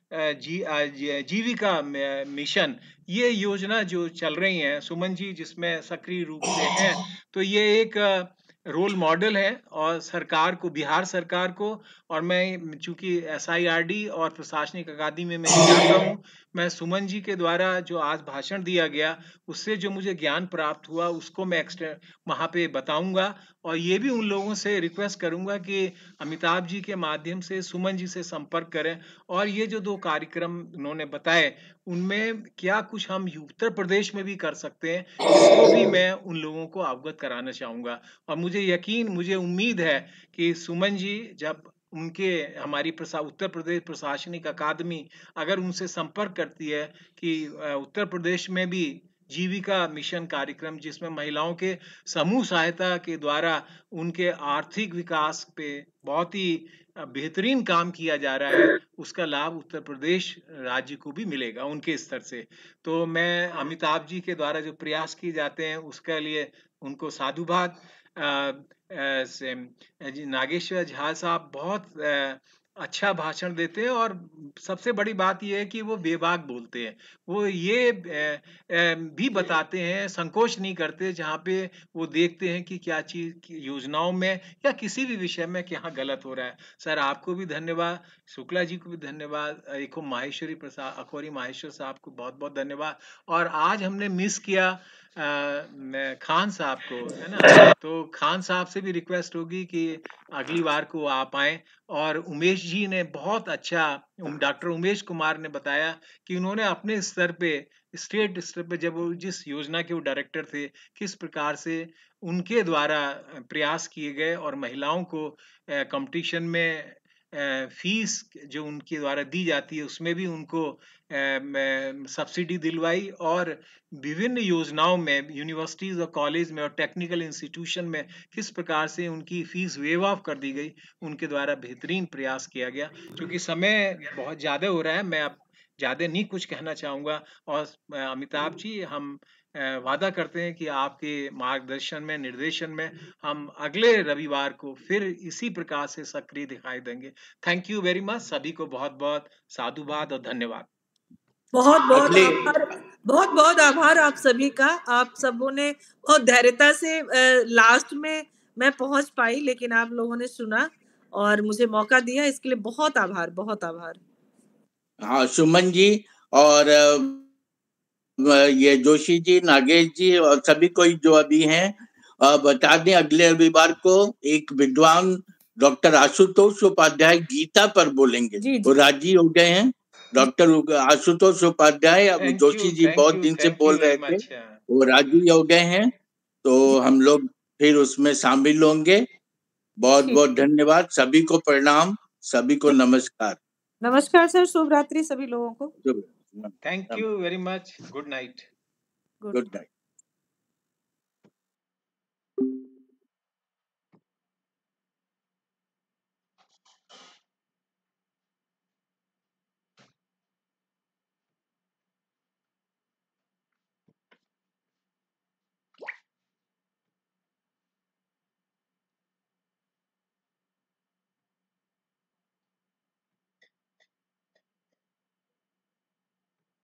Speaker 2: जीविका मिशन, ये योजना जो चल रही हैं सुमन जी जिसमें सक्रिय रूप से हैं, तो ये एक रोल मॉडल है और सरकार को, बिहार सरकार को। और मैं चूंकि SIRD और प्रशासनिक अकादमी में छात्र हूँ, मैं सुमन जी के द्वारा जो आज भाषण दिया गया उससे जो मुझे ज्ञान प्राप्त हुआ उसको मैं वहां पे बताऊंगा। और ये भी उन लोगों से रिक्वेस्ट करूंगा कि अमिताभ जी के माध्यम से सुमन जी से संपर्क करें। और ये जो दो कार्यक्रम उन्होंने बताए उनमें क्या कुछ हम उत्तर प्रदेश में भी कर सकते हैं, इसको भी मैं उन लोगों को अवगत कराना चाहूंगा। और मुझे उम्मीद है कि सुमन जी जब उनके हमारी उत्तर प्रदेश प्रशासनिक अकादमी अगर उनसे संपर्क करती है कि उत्तर प्रदेश में भी जीविका मिशन कार्यक्रम जिसमें महिलाओं के समूह सहायता के द्वारा उनके आर्थिक विकास पे बहुत ही बेहतरीन काम किया जा रहा है, उसका लाभ उत्तर प्रदेश राज्य को भी मिलेगा उनके स्तर से। तो मैं अमिताभ जी के द्वारा जो प्रयास किए जाते हैं उसके लिए उनको साधुवाद। नागेश्वर झा साहब बहुत अच्छा भाषण देते हैं और सबसे बड़ी बात यह है कि वो बेबाक बोलते हैं। वो ये भी बताते हैं, संकोच नहीं करते जहाँ पे वो देखते हैं कि क्या चीज योजनाओं में या किसी भी विषय में क्या गलत हो रहा है। सर आपको भी धन्यवाद, शुक्ला जी को भी धन्यवाद, अखोरी माहेश्वर साहब को बहुत बहुत धन्यवाद। और आज हमने मिस किया खान साहब को, है ना, तो खान साहब से भी रिक्वेस्ट होगी कि अगली बार को आप आए। और उमेश जी ने बहुत अच्छा, डॉक्टर उमेश कुमार ने बताया कि उन्होंने अपने स्तर पे, स्टेट स्तर पे जब वो जिस योजना के वो डायरेक्टर थे, किस प्रकार से उनके द्वारा प्रयास किए गए और महिलाओं को कंपटीशन में फीस जो उनके द्वारा दी जाती है उसमें भी उनको सब्सिडी दिलवाई। और विभिन्न योजनाओं में यूनिवर्सिटीज और कॉलेज में और टेक्निकल इंस्टीट्यूशन में किस प्रकार से उनकी फीस वेव ऑफ कर दी गई, उनके द्वारा बेहतरीन प्रयास किया गया। क्योंकि समय बहुत ज्यादा हो रहा है, मैं अब ज्यादा नहीं कुछ कहना चाहूंगा। और अमिताभ जी, हम वादा करते हैं कि आपके मार्गदर्शन में, निर्देशन में हम अगले रविवार को फिर इसी प्रकार से सक्रिय दिखाई देंगे। थैंक यू वेरी मच, सभी को बहुत बहुत साधुवाद और धन्यवाद।
Speaker 7: बहुत बहुत आभार, बहुत बहुत आभार आप सभी का। आप सबों ने बहुत धैर्यता से लास्ट में मैं पहुंच पाई, लेकिन आप लोगों ने सुना और मुझे मौका दिया, इसके लिए बहुत आभार, बहुत आभार।
Speaker 1: हाँ, सुमन जी और ये जोशी जी, नागेश जी और सभी कोई जो अभी हैं, बता दें अगले रविवार को एक विद्वान डॉक्टर आशुतोष उपाध्याय गीता पर बोलेंगे। वो राजी हो गए हैं, डॉक्टर आशुतोष उपाध्याय। अब जोशी जी बहुत दिन से बोल रहे थे, वो राजी हो गए हैं, तो हम लोग फिर उसमें शामिल होंगे। बहुत बहुत धन्यवाद, सभी को प्रणाम, सभी को नमस्कार।
Speaker 7: नमस्कार सर, शुभ रात्रि सभी लोगों को।
Speaker 2: Thank you very much, good night.
Speaker 1: Good night.